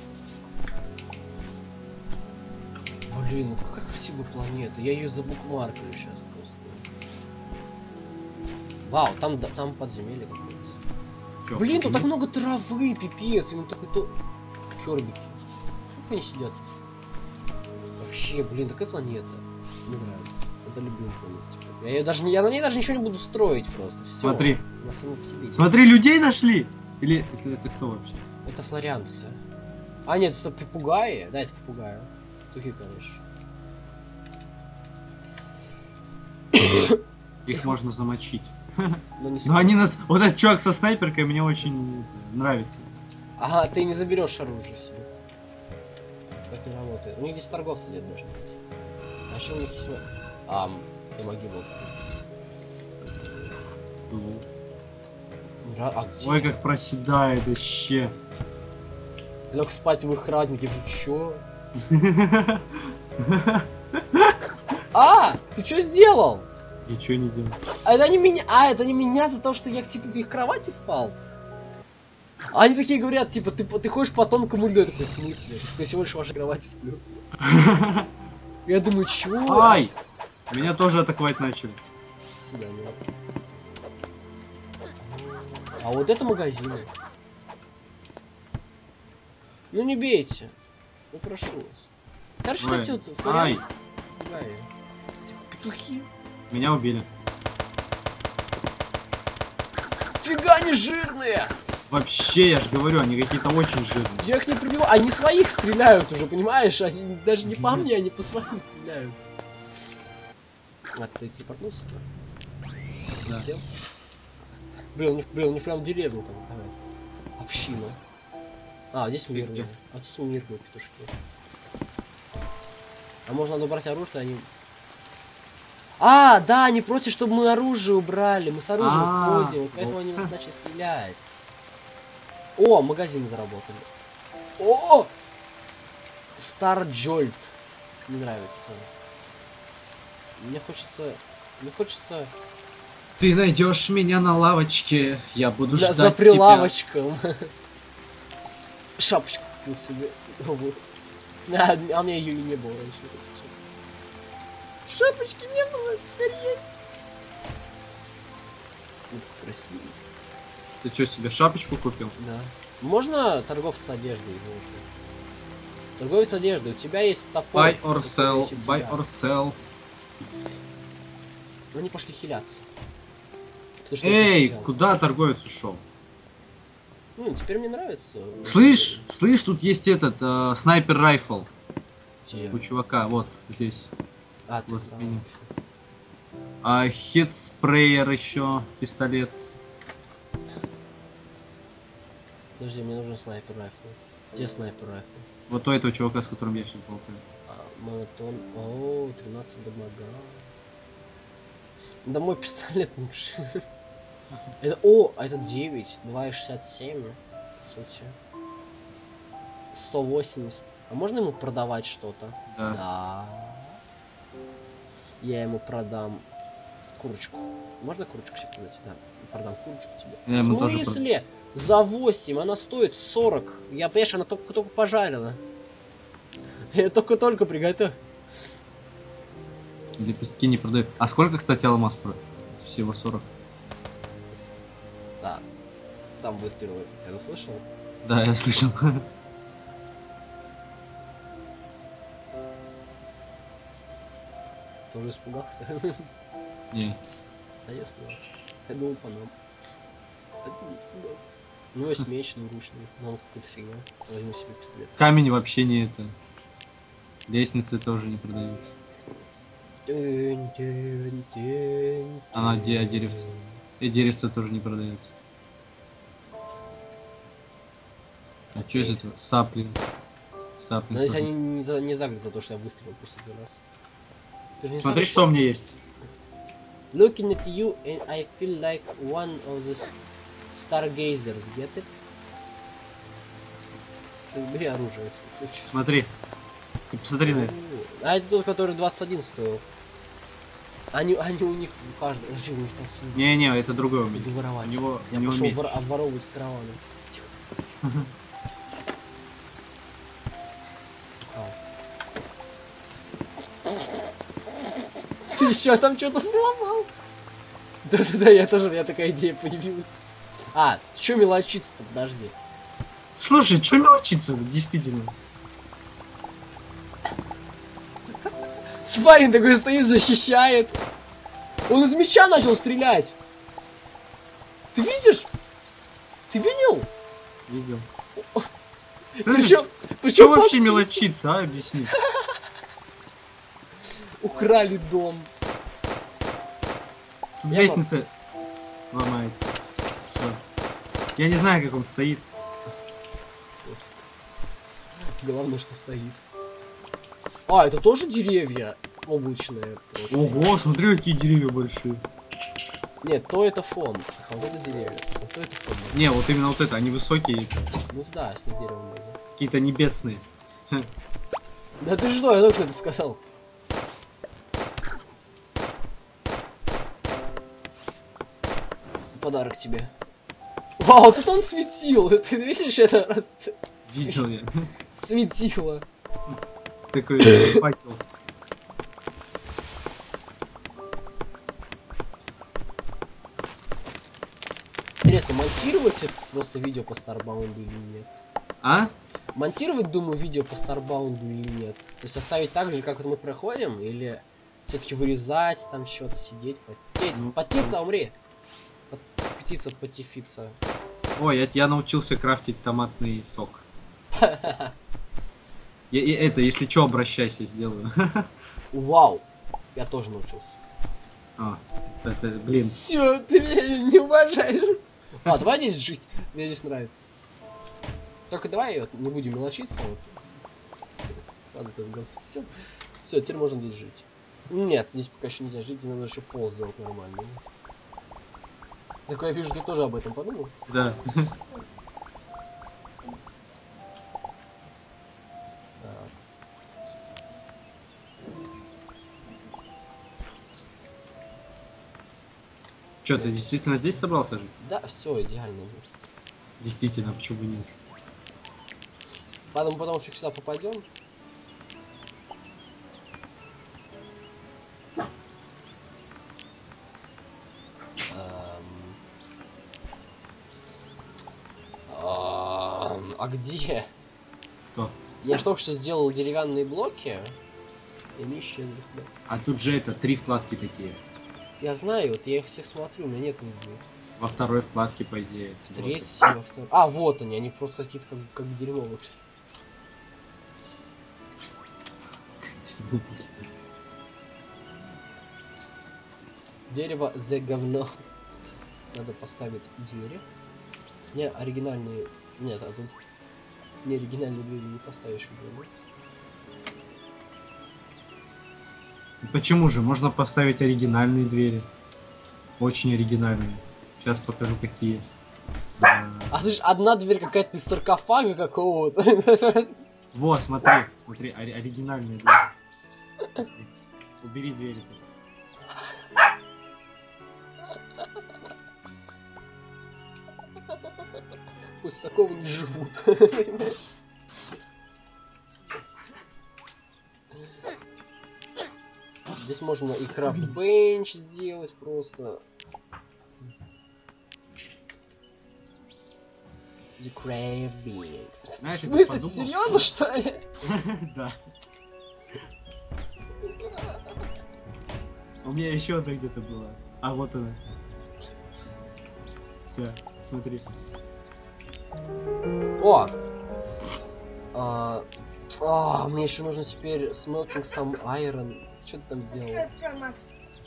Блин, ну какая красивая планета. Я ее забукмаркаю сейчас просто. Вау, там подземелье какое-то. Чё, Блин, тут так подземелье? много травы, пипец. Ему такой то... Хёрбики. Сколько они сидят? Вообще, блин, такая планета. Мне нравится. Это любимая планета. Я на ней даже ничего не буду строить просто. Все. Смотри. На самом по себе. Смотри, людей нашли! Или это кто вообще? Это флорианцы. А, нет, это попугаи. Да, это попугаи. Такие, короче. Их можно замочить. Но не Но они нас... Вот этот чувак со снайперкой мне очень нравится. Ага, ты не заберешь оружие себе. Так не работает. У них здесь торговца нет даже. А что у них еще? И могила. А где? Ой, как проседает вообще. Лег спать в их раднике, вы чё? А! Ты что сделал? Ничего не делал. Это не меня. А, это не меня за то, что я типа в их кровати спал. А они такие говорят, типа, ты ходишь по тонкому льду. Я такой, в смысле? Я всего лишь в вашей кровати сплю. Я думаю, чё? Ай! Меня тоже атаковать начали. Сюда, не надо. А вот это магазины. Ну не бейте. Ну прошу вас. Короче, Ой. кстати, вот Ай! попугаи. Петухи. Меня убили. Фига они жирные! Вообще, я же говорю, они какие-то очень жирные. Я их не пробиваю. Они своих стреляют уже, понимаешь? Они даже не по мне, они по своим стреляют. А ты телепортнулся-то? Да. Сделал? Блин, у них прям деревня там. Давай. Община. А, здесь мирные. А тут мирные петушки. А можно надо убрать оружие, они... А, да, они против, чтобы мы оружие убрали. Мы с оружием ходим, поэтому они нас начали стрелять. О, магазин заработали. О! Star Jolt. Не нравится. Мне хочется... Ты найдешь меня на лавочке, я буду ждать За прилавочком. Шапочку купил себе новую. А у меня ее и не было раньше. Шапочки не было, теперь есть. Красиво. Ты что, себе шапочку купил? Да. Можно торговца с одеждой? Можно. Торговец одеждой, у тебя есть топор. Buy or sell, buy or sell. Ну, они пошли хиляться. Потому что я Эй, потерял. куда торговец ушел? Ну, теперь мне нравится. Слышь, тут есть этот снайпер райфл Где? у чувака, вот здесь. А, ты Вот, прав. видим. А хит спрейер еще, пистолет. Подожди, мне нужен снайпер райфл. Где снайпер райфл? Вот у этого чувака, с которым я сейчас болтаю. Монотон. О, 13 дамага. Да мой пистолет лучше. Это, а это 9, 2,67, по сути. 180. А можно ему продавать что-то? Да. Да. Я ему продам курочку. Можно курочку себе продать? Да, продам курочку тебе. Мы В тоже смысле? За 8, она стоит 40. Я, понимаешь, она только пожарила. Я только приготовил. Лепестки не продают. А сколько, кстати, алмаз про? Всего 40. Да. Там выстрелы. Ты это слышал? Да, я слышал. Тоже испугался? Не. А я испугался. Я думал по нам. А ты не испугался. У него есть меч двуручный, но он какая-то фигня. Возьму себе пистолет. Камень вообще не это. Лестницы тоже не продают. Она где деревце? И деревце тоже не продают. А что из этого? Сапли. Сапли. Но если тоже. они не загнут за то, что я выстрелил просто один раз. Ты же не Смотри, знаешь, что у меня есть. Looking at you and I feel like one of the stargazers. Get it? Бери оружие. Смотри. Ты посмотри на это. А это тот, который 21 стоил. Они у них у каждого. Подожди, у них там все. Не-не, это другой у меня. Иду воровать. У него Я у него пошел меч. обворовывать караваны. Ты еще там что-то сломал? Да-да-да, я тоже, у меня такая идея появилась. А, что мелочиться-то, подожди. Слушай, что мелочиться, действительно? Парень такой стоит, защищает. Он из меча начал стрелять. Ты видишь? Ты видел? Видел. Причем Что вообще мелочиться, а? Объясни. украли дом. Тут Я лестница ломается. Всё. Я не знаю, как он стоит. Главное, что стоит. А, это тоже деревья облачные. Просто. Ого, смотри, какие деревья большие. Нет, то это фон. А вот это деревья. А то это фон. Не, вот именно вот это, они высокие, Ну да, с деревом можно. какие-то небесные. Да ты что, я только это сказал. Подарок тебе. Вау, тут он светил. Ты видишь это? Видел я. Светило. Такой факел. Интересно, монтировать это просто видео по Старбаунду или нет? А? Монтировать, думаю, видео по Старбаунду или нет? То есть оставить так же, как вот мы проходим, или все-таки вырезать, там что-то сидеть, потеть, Ну, потеться, умри. Потиться, потифиться. Ой, я научился крафтить томатный сок. Это, если что, обращайся, сделаю. Вау, я тоже научился. А, это, блин. Все, ты меня не уважаешь. А, давай здесь жить, мне здесь нравится. Только давай вот, не будем мелочиться. Вот. Ладно, все, все, теперь можно здесь жить. Нет, здесь пока еще нельзя жить, надо еще пол сделать нормальный. Так я вижу, ты тоже об этом подумал. Да. Так. Че, ты действительно здесь собрался жить? Да, все идеально. Действительно, почему бы нет? Ладно, мы потом еще сюда попадем. А где? Кто? Я ж только что сделал деревянные блоки. И они исчезли. А тут же это, 3 вкладки такие. Я знаю, вот я их всех смотрю, у меня нет нигде. Во второй вкладке, по идее. В третьей, во второй. А, вот они просто какие-то как дерьмо вообще. Дерево за говно. Надо поставить двери. Не, оригинальные... Нет, а тут... Не, оригинальные двери не поставишь в доме. Почему же? Можно поставить оригинальные двери. Очень оригинальные. Сейчас покажу, какие. А слышь, одна дверь какая-то из саркофага какого-то. Во, смотри, смотри, оригинальные двери. Убери двери. Пусть такого не живут. Здесь можно и крафт-бенч сделать просто. Знаешь, я Вы тут это подумал. серьезно, что ли? Да. У меня еще одна где-то была. А вот она. Все, смотри. О! Мне еще нужно теперь smelting some iron. Что ты там сделал? Открой, Макс.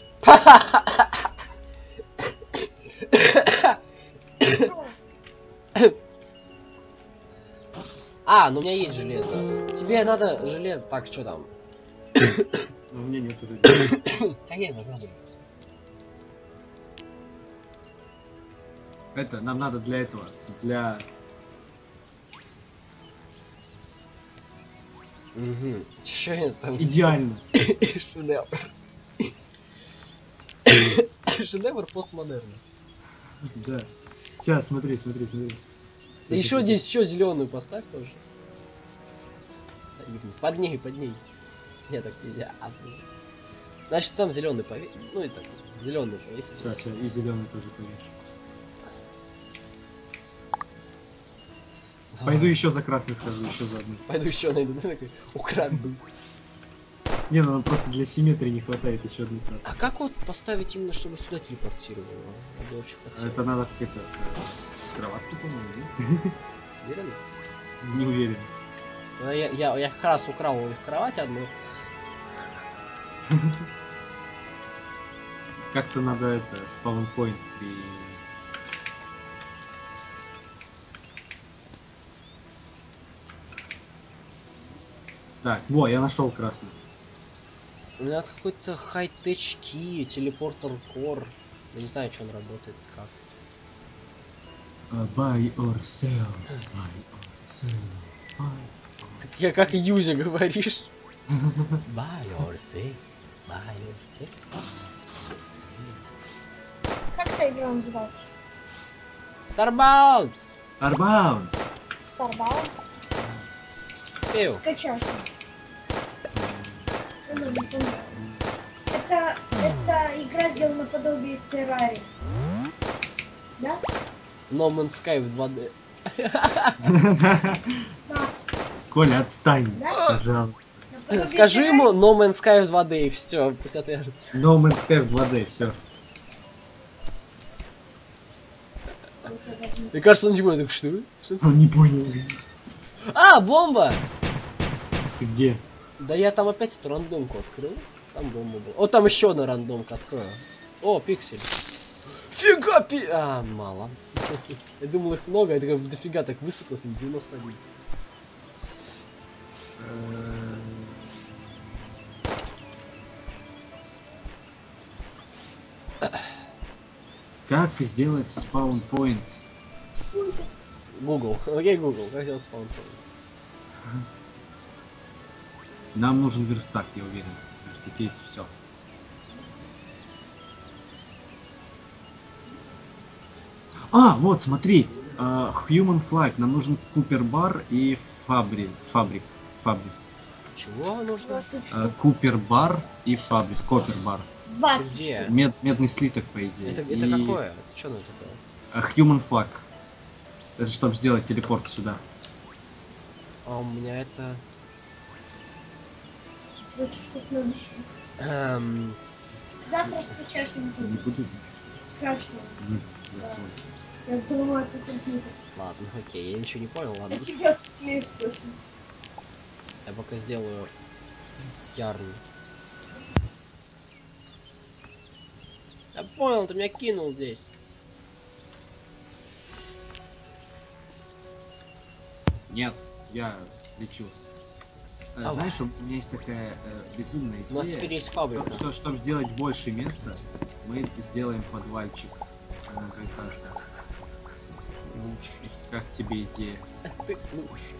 Ну у меня есть железо. Тебе надо железо. Так, что там? Но у меня нет уже. Да я должна быть. Это, нам надо для этого. Для... Угу. Че я там? Идеально. Шедевр. Шедевр постмодерна. Да. Сейчас, смотри, смотри, смотри. Да еще здесь еще зеленую поставь тоже. Под ней, под ней. Нет, так нельзя. Значит там зеленый повесить. Ну и так, зеленый повесить. Сейчас, и зеленый тоже повешу. Пойду еще за красный скажу, еще за одну. Пойду еще найду. Украду. Не, ну просто для симметрии не хватает еще одной красной. А как вот поставить именно, чтобы сюда телепортировало? Я бы очень хотел. Это надо как-то кроватку, по-моему. Уверен? Не уверен. Я как раз украл у них кровать одну. Как-то надо это, спаунпоинт при... Так, во, я нашел красный. У меня какой-то хай-теч ки, телепортер кор. Я не знаю, что он работает, как. Buy or sell. Buy or sell. Buy. Я как Юзя говоришь. Buy or sell. Buy or sell. Как эта игра называется? Starbound! Starbound. Starbound? Пил. Скачаешь. Ну, не помню. Это игра сделана наподобие Террарии. Да? No Man's Sky в 2D. Макс, Коля, отстань, да? пожалуйста. Наподобие Скажи Террарии? ему No Man's Sky в 2D и все, пусть отвяжется. No Man's Sky в 2D, все. Мне кажется, он не понял, так что? Что? Он не понял. А, бомба! Ты где? Да я там опять эту рандомку открыл. Там бомба была. О, там еще одна рандомка открою. О, пиксель. Фига мало. Я думал их много, я такой дофига так высыпался, 91. Как сделать спаунпоинт? Google. Окей, Google, как сделать спаун? Нам нужен верстак, я уверен. Верстаки, все. А, вот, смотри. Human Flag. Нам нужен Купер Бар и Фабрис. Чего нужно? 20 штук. Купер Бар и Фабрис. Копер Бар. 20 Где? штук. Медный слиток, по идее. Это И, какое? Это что оно такое? Human Flag. Это чтобы сделать телепорт сюда. А у меня это... 20 штук надо себе. Завтра скачаешь на Не YouTube. буду. Страшно. Я свой. Я взломаю твой компьютер. Ладно, окей, я ничего не понял, ладно. Я тебя склеюсь точно. Я пока сделаю ярн. Я понял, ты меня кинул здесь. Нет, я лечу. А Знаешь, у меня есть такая безумная У нас теперь идея. есть фабрика. Чтобы сделать больше места, мы сделаем подвальчик на многоэтажках. Лучший. Как тебе идея? Ты лучший.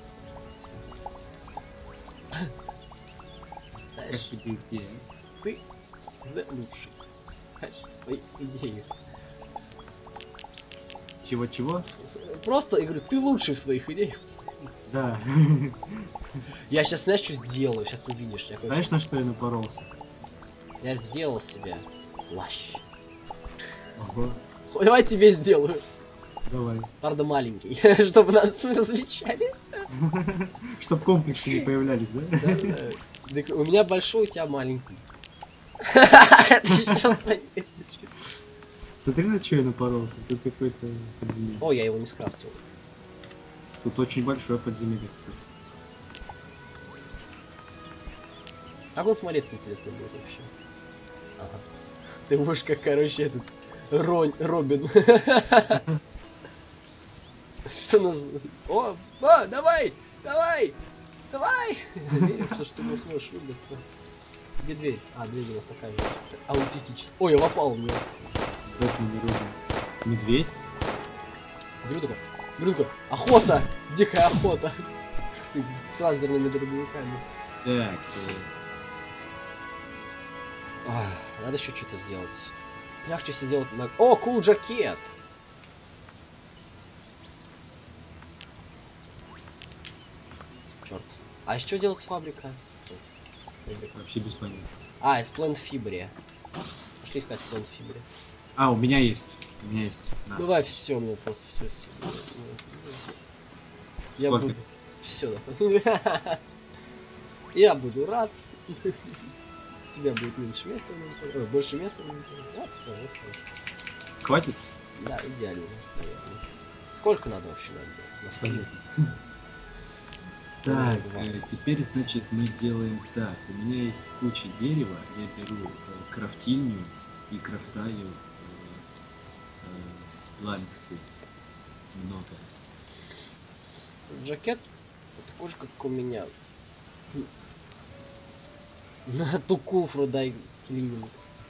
Как Знаешь, тебе идея? ты лучший. Знаешь, свои идеи. Чего-чего? Просто, я говорю, ты лучший в своих идеях. Да. Я сейчас, знаешь, что сделаю? Сейчас ты увидишь. Знаешь, на что я напоролся? Я сделал себе плащ. Ого. Давай тебе сделаю. Давай. Правда, маленький, чтобы нас различали. Чтоб комплексы не появлялись, да? Так у меня большой, у тебя маленький. Это сейчас понятно. Смотри, на что я напоролся. Тут какой-то подземелье. О, я его не скрафтил. Тут очень большое подземелье, кстати. Как он смотреться, интересно, будет вообще? Ага. Ты будешь как, короче, этот Робин. Что нас... О, давай! Давай! Давай! Веришь, что ты не сможешь выбраться. Где дверь? А, дверь у нас такая же. Аутистическая. Ой, я попал в нее. Вот не Робин. Медведь? Беру такой. Охота! Дикая охота! С лазерными дробовиками. Так, Надо еще что-то сделать. Я хочу сделать на... О, cool жакет! Черт. А еще делать фабрика? вообще без понятия. А, из Plant Fibre. Пошли искать Plant Fibre. А, у меня есть. У меня есть. На. Давай все, мне просто все. Я Сколько? буду. Все. Я буду рад. У тебя будет меньше места, больше места. Вот все, вот хорошо. Хватит? Да, идеально. Наверное. Сколько надо вообще надо? Понятно. Так, теперь, значит, мы делаем так. У меня есть куча дерева, я беру крафтильню и крафтаю ланксы. Много. Жакет такой же, как у меня. На ту куфру дай клининг.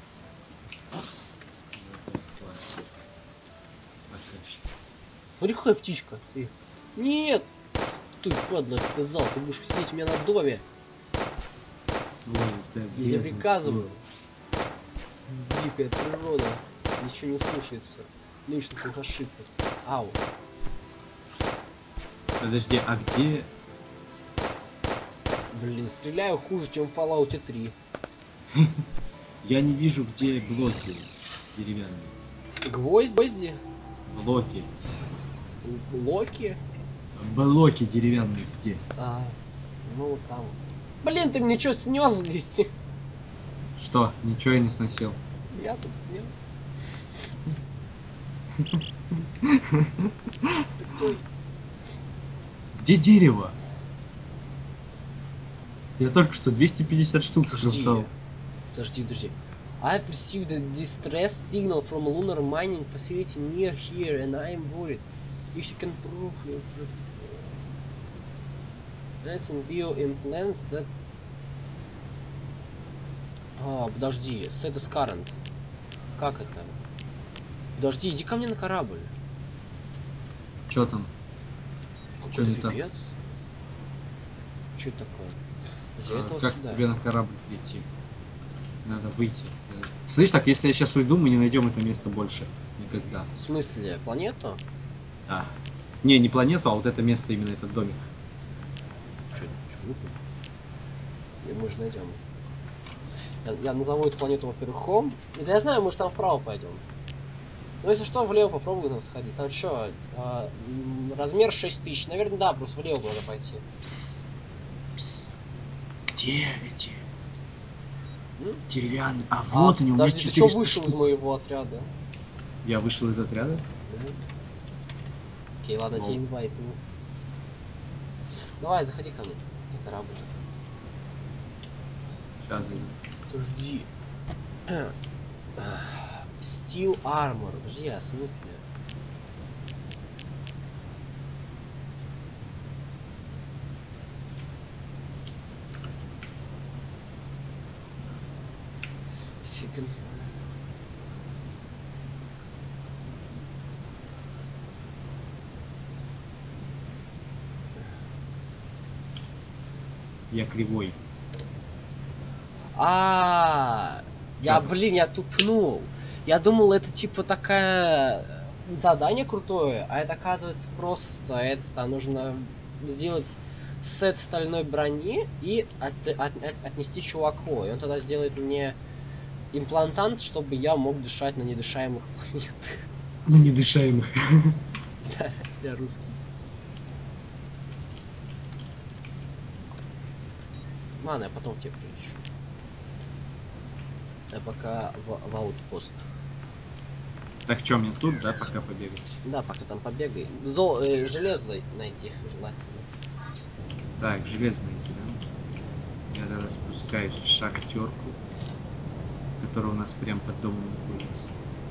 Смотри, какая птичка. Ты. Нет! Ты, падла, сказал, ты будешь сидеть у меня на доме. Ой, да, Я грязно. приказываю. Дикая природа. Ничего не слушается. Личностных ошибок. Ау. Подожди, а где... Блин, стреляю хуже, чем в Fallout 3. Я не вижу, где блоки деревянные. Гвозди? Блоки. Локи? Блоки деревянные где? А, ну вот там вот. Блин, ты мне что снес здесь? Что? Ничего я не сносил. Я тут снес. Такой. Где дерево? Я только что 250 штук скрафтал. Подожди. I received a distress signal from a lunar mining facility near here, and I am worried. If you can prove your bioimplants that... А, подожди, set as current. Как это? Подожди, иди ко мне на корабль. Чё там? Чё не так? Пипец. Что такое? Подожди, это вот Как сюда. тебе на корабль прийти? Надо выйти. Слышь, так если я сейчас уйду, мы не найдем это место больше. Никогда. В смысле, планету? Да. Не планету, а вот это место, именно этот домик. Чё, мы же найдем. Я назову эту планету, во-первых, Home. Да я знаю, может там вправо пойдем. Но если что, влево попробуй там сходить. Там что, размер 6000. Наверное, да, просто влево надо пойти. Где эти? Ну? Деревянные. А вот они, у меня Подожди, ты 400 что вышел из штук. моего отряда? Я вышел из отряда? Да. Окей, ладно, Ну. тебе инвайт. Ну. Давай, заходи ко мне. На корабль. Сейчас. Подожди. Steel Armor. Подожди, а в смысле? Фиг. Я кривой. Я, блин, я тупнул. Я думал, это типа такая задание крутое, а это оказывается просто это нужно сделать сет стальной брони и отнести чуваку. И он тогда сделает мне имплантант, чтобы я мог дышать на недышаемых планетах. На недышаемых. Да, я русский. Ладно, я потом тебе прилечу. Я пока в аутпост. Так что, мне тут, да, пока побегать? Да, пока там побегай. Железо найти желательно. Так, железный, да? Я тогда спускаюсь в шахтерку, которая у нас прям под домом находится.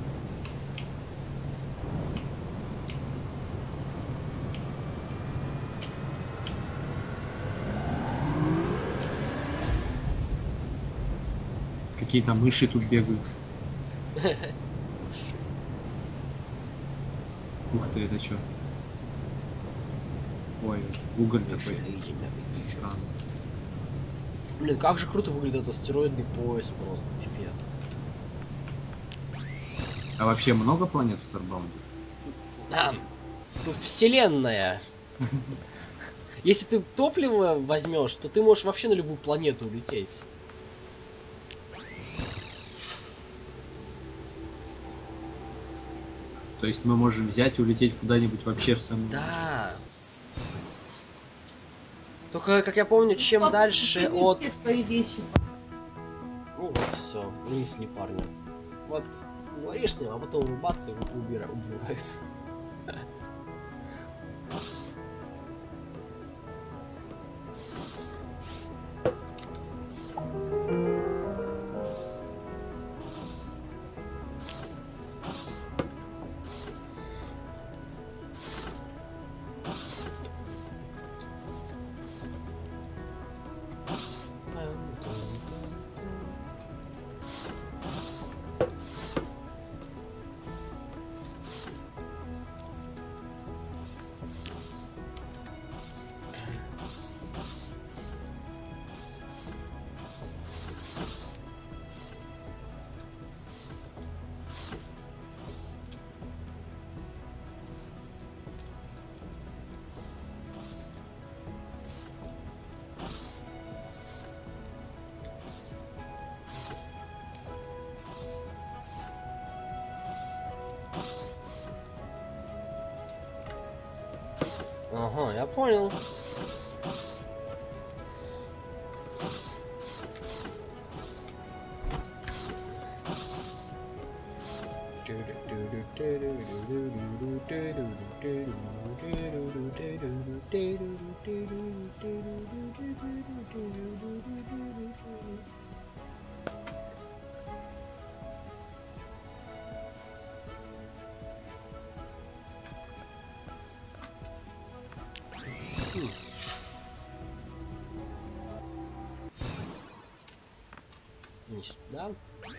Какие-то мыши тут бегают. Ух ты, это что? Ой, уголь такой. Странно. Блин, как же круто выглядит астероидный пояс просто, пипец. А вообще много планет в Starbound? Да, тут вселенная. Если ты топливо возьмешь, то ты можешь вообще на любую планету улететь. То есть мы можем взять и улететь куда-нибудь вообще в самом... Да. Только, как я помню, чем Папа, дальше купи мне от... все свои вещи. Ну вот все, вынесли парня. Вот, говоришь с ним, а потом бац, его убирают. Ага, я понял. Не сюда.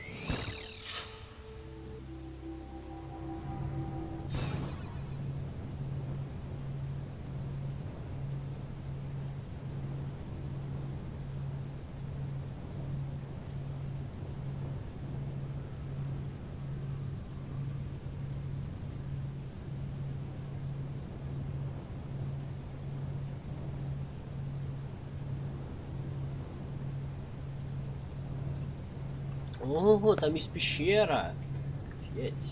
Ого, там есть пещера. Офигеть.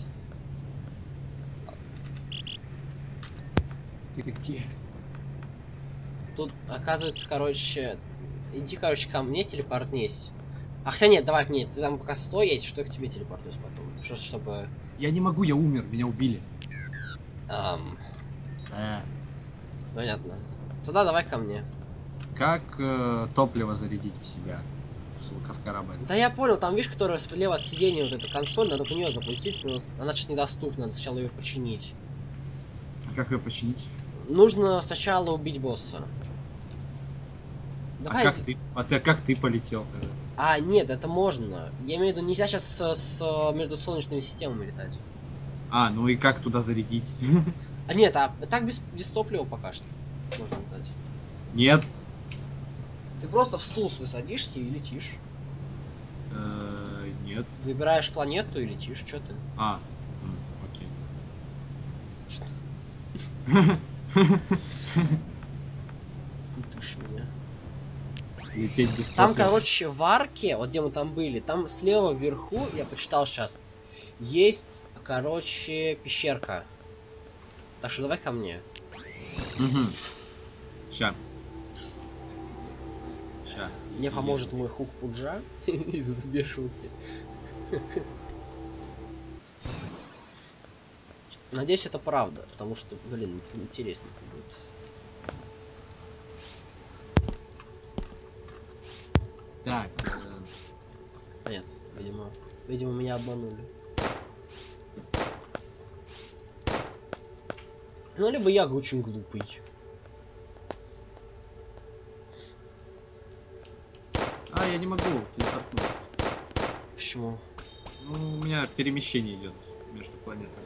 Ты где? Тут, оказывается, короче... Иди, короче, ко мне телепортнись. А хотя нет, давай, нет, ты там пока стой, я что к тебе телепортуюсь потом. Просто чтобы... Я не могу, я умер, меня убили. Понятно. Тогда давай ко мне. Как топливо зарядить в себя? В корабль? Да я понял, там видишь, которая слева от сиденья вот эта консоль, надо в нее запустить, но она сейчас недоступна, надо сначала ее починить. А как ее починить? Нужно сначала убить босса. Давай. Как ты полетел тогда? А, нет, это можно. Я имею в виду, нельзя сейчас между солнечными системами летать. А, ну и как туда зарядить? А нет, а так без топлива пока что можно летать. Нет. Ты просто в стулс высадишься и летишь. Нет. Выбираешь планету и летишь, что ты? А, окей. точно. Путаешь меня. Лететь без Там, топлива. короче, в арке, вот где мы там были, там слева вверху, я почитал сейчас, есть, короче, пещерка. Так что давай ко мне. Угу. Ща. Ща. Мне поможет мой хук Пуджа из бешенки. Надеюсь, это правда, потому что, блин, это интересненько будет. Так. Нет, видимо, меня обманули. Ну, либо я очень глупый. А, я не могу телепортнуть. Почему? Ну, у меня перемещение идет между планетами.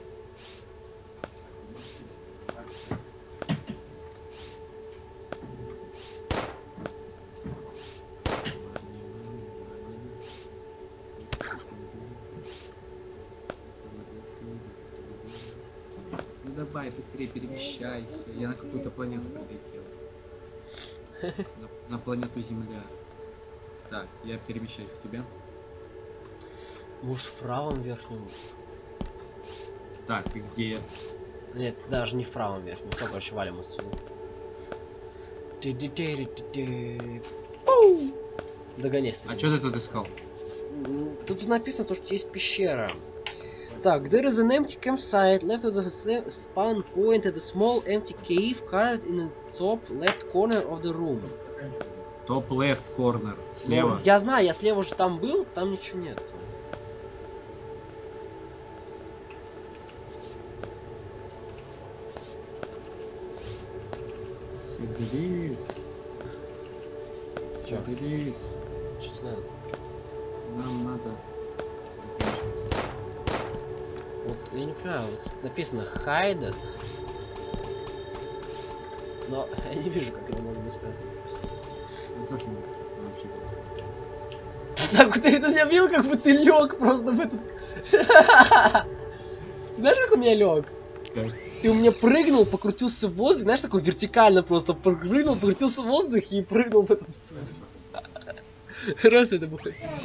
Ну давай, быстрее перемещайся. Я на какую-то планету прилетел. На планету Земля. Так, я перемещаюсь к тебе. Может, в правом верхнем? Так, и где я? Нет, даже не в правом верхнем. Все, короче, валим отсюда. Догоняй. А что ты тут искал? Тут написано, то, что есть пещера. Так, there is an empty campsite left at the spawn point at a small empty cave carved in the top left corner of the room. Топ left corner. Слева. Ну, я знаю, я слева уже там был, там ничего нет. Соберись. Чё? Соберись. Что надо? Нам надо. Вот, я не понимаю, вот написано hide. Но я не вижу, как это можно спрятать. Ну тоже не вообще. Так ты меня видел, как бы ты лег просто в этот. Знаешь, как у меня лег? Как? Ты у меня прыгнул, покрутился в воздухе, знаешь, такой вертикально просто прыгнул, покрутился в воздухе и прыгнул в этот. Просто это было.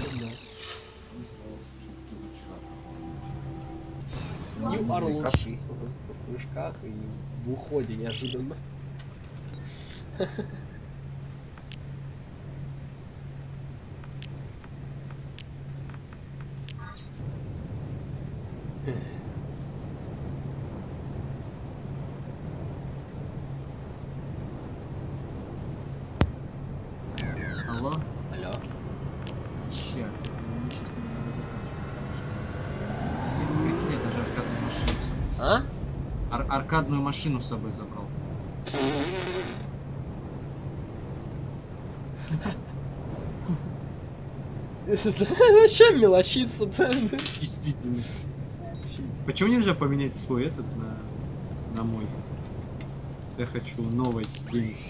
You are лучший просто в прыжках и в уходе неожиданно. Алло? Алло. Черт, ну сейчас не надо заканчивать. Прикинь, я даже аркадную машину с собой. А? Аркадную машину с собой забрал. Зачем мелочиться-то? Действительно. Почему нельзя поменять свой этот на мой? Я хочу новый Денис.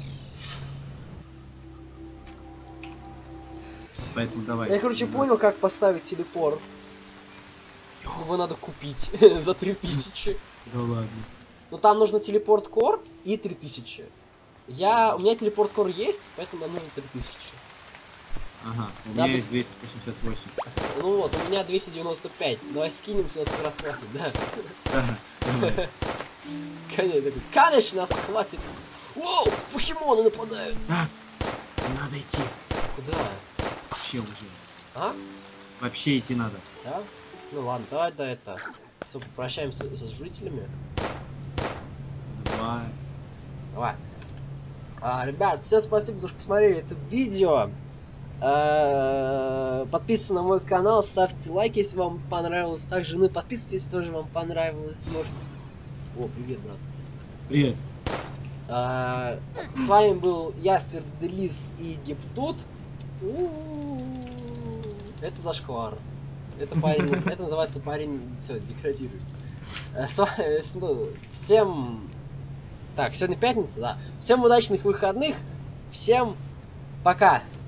Поэтому давай. Я, короче, понял, как поставить телепорт. Его надо купить за 3000. Да ладно. Но там нужно телепорт кор и 3000. У меня телепорт кор есть, поэтому нам нужно 3000. Ага, у Надо меня есть 288. Ну вот, у меня 295. Давай скинемся, нас как раз хватит, да? Ага, давай. Конечно, нас хватит. Воу, покемоны нападают. Так, надо идти. Куда? Вообще уже. А? Вообще идти надо. Да? Ну ладно, давай до это. Все, попрощаемся со жителями. Давай. Давай. Ребят, всем спасибо, что посмотрели это видео. Подписывайтесь на мой канал, ставьте лайки, если вам понравилось. Также, ну и подписывайтесь, если тоже вам понравилось. Может... О, привет, брат. Привет. С вами был Ястер, Делис и Гептут. Это зашквар. Это парень, это называется парень, все, деградирует. Всем... Так, сегодня пятница, да. Всем удачных выходных. Всем пока.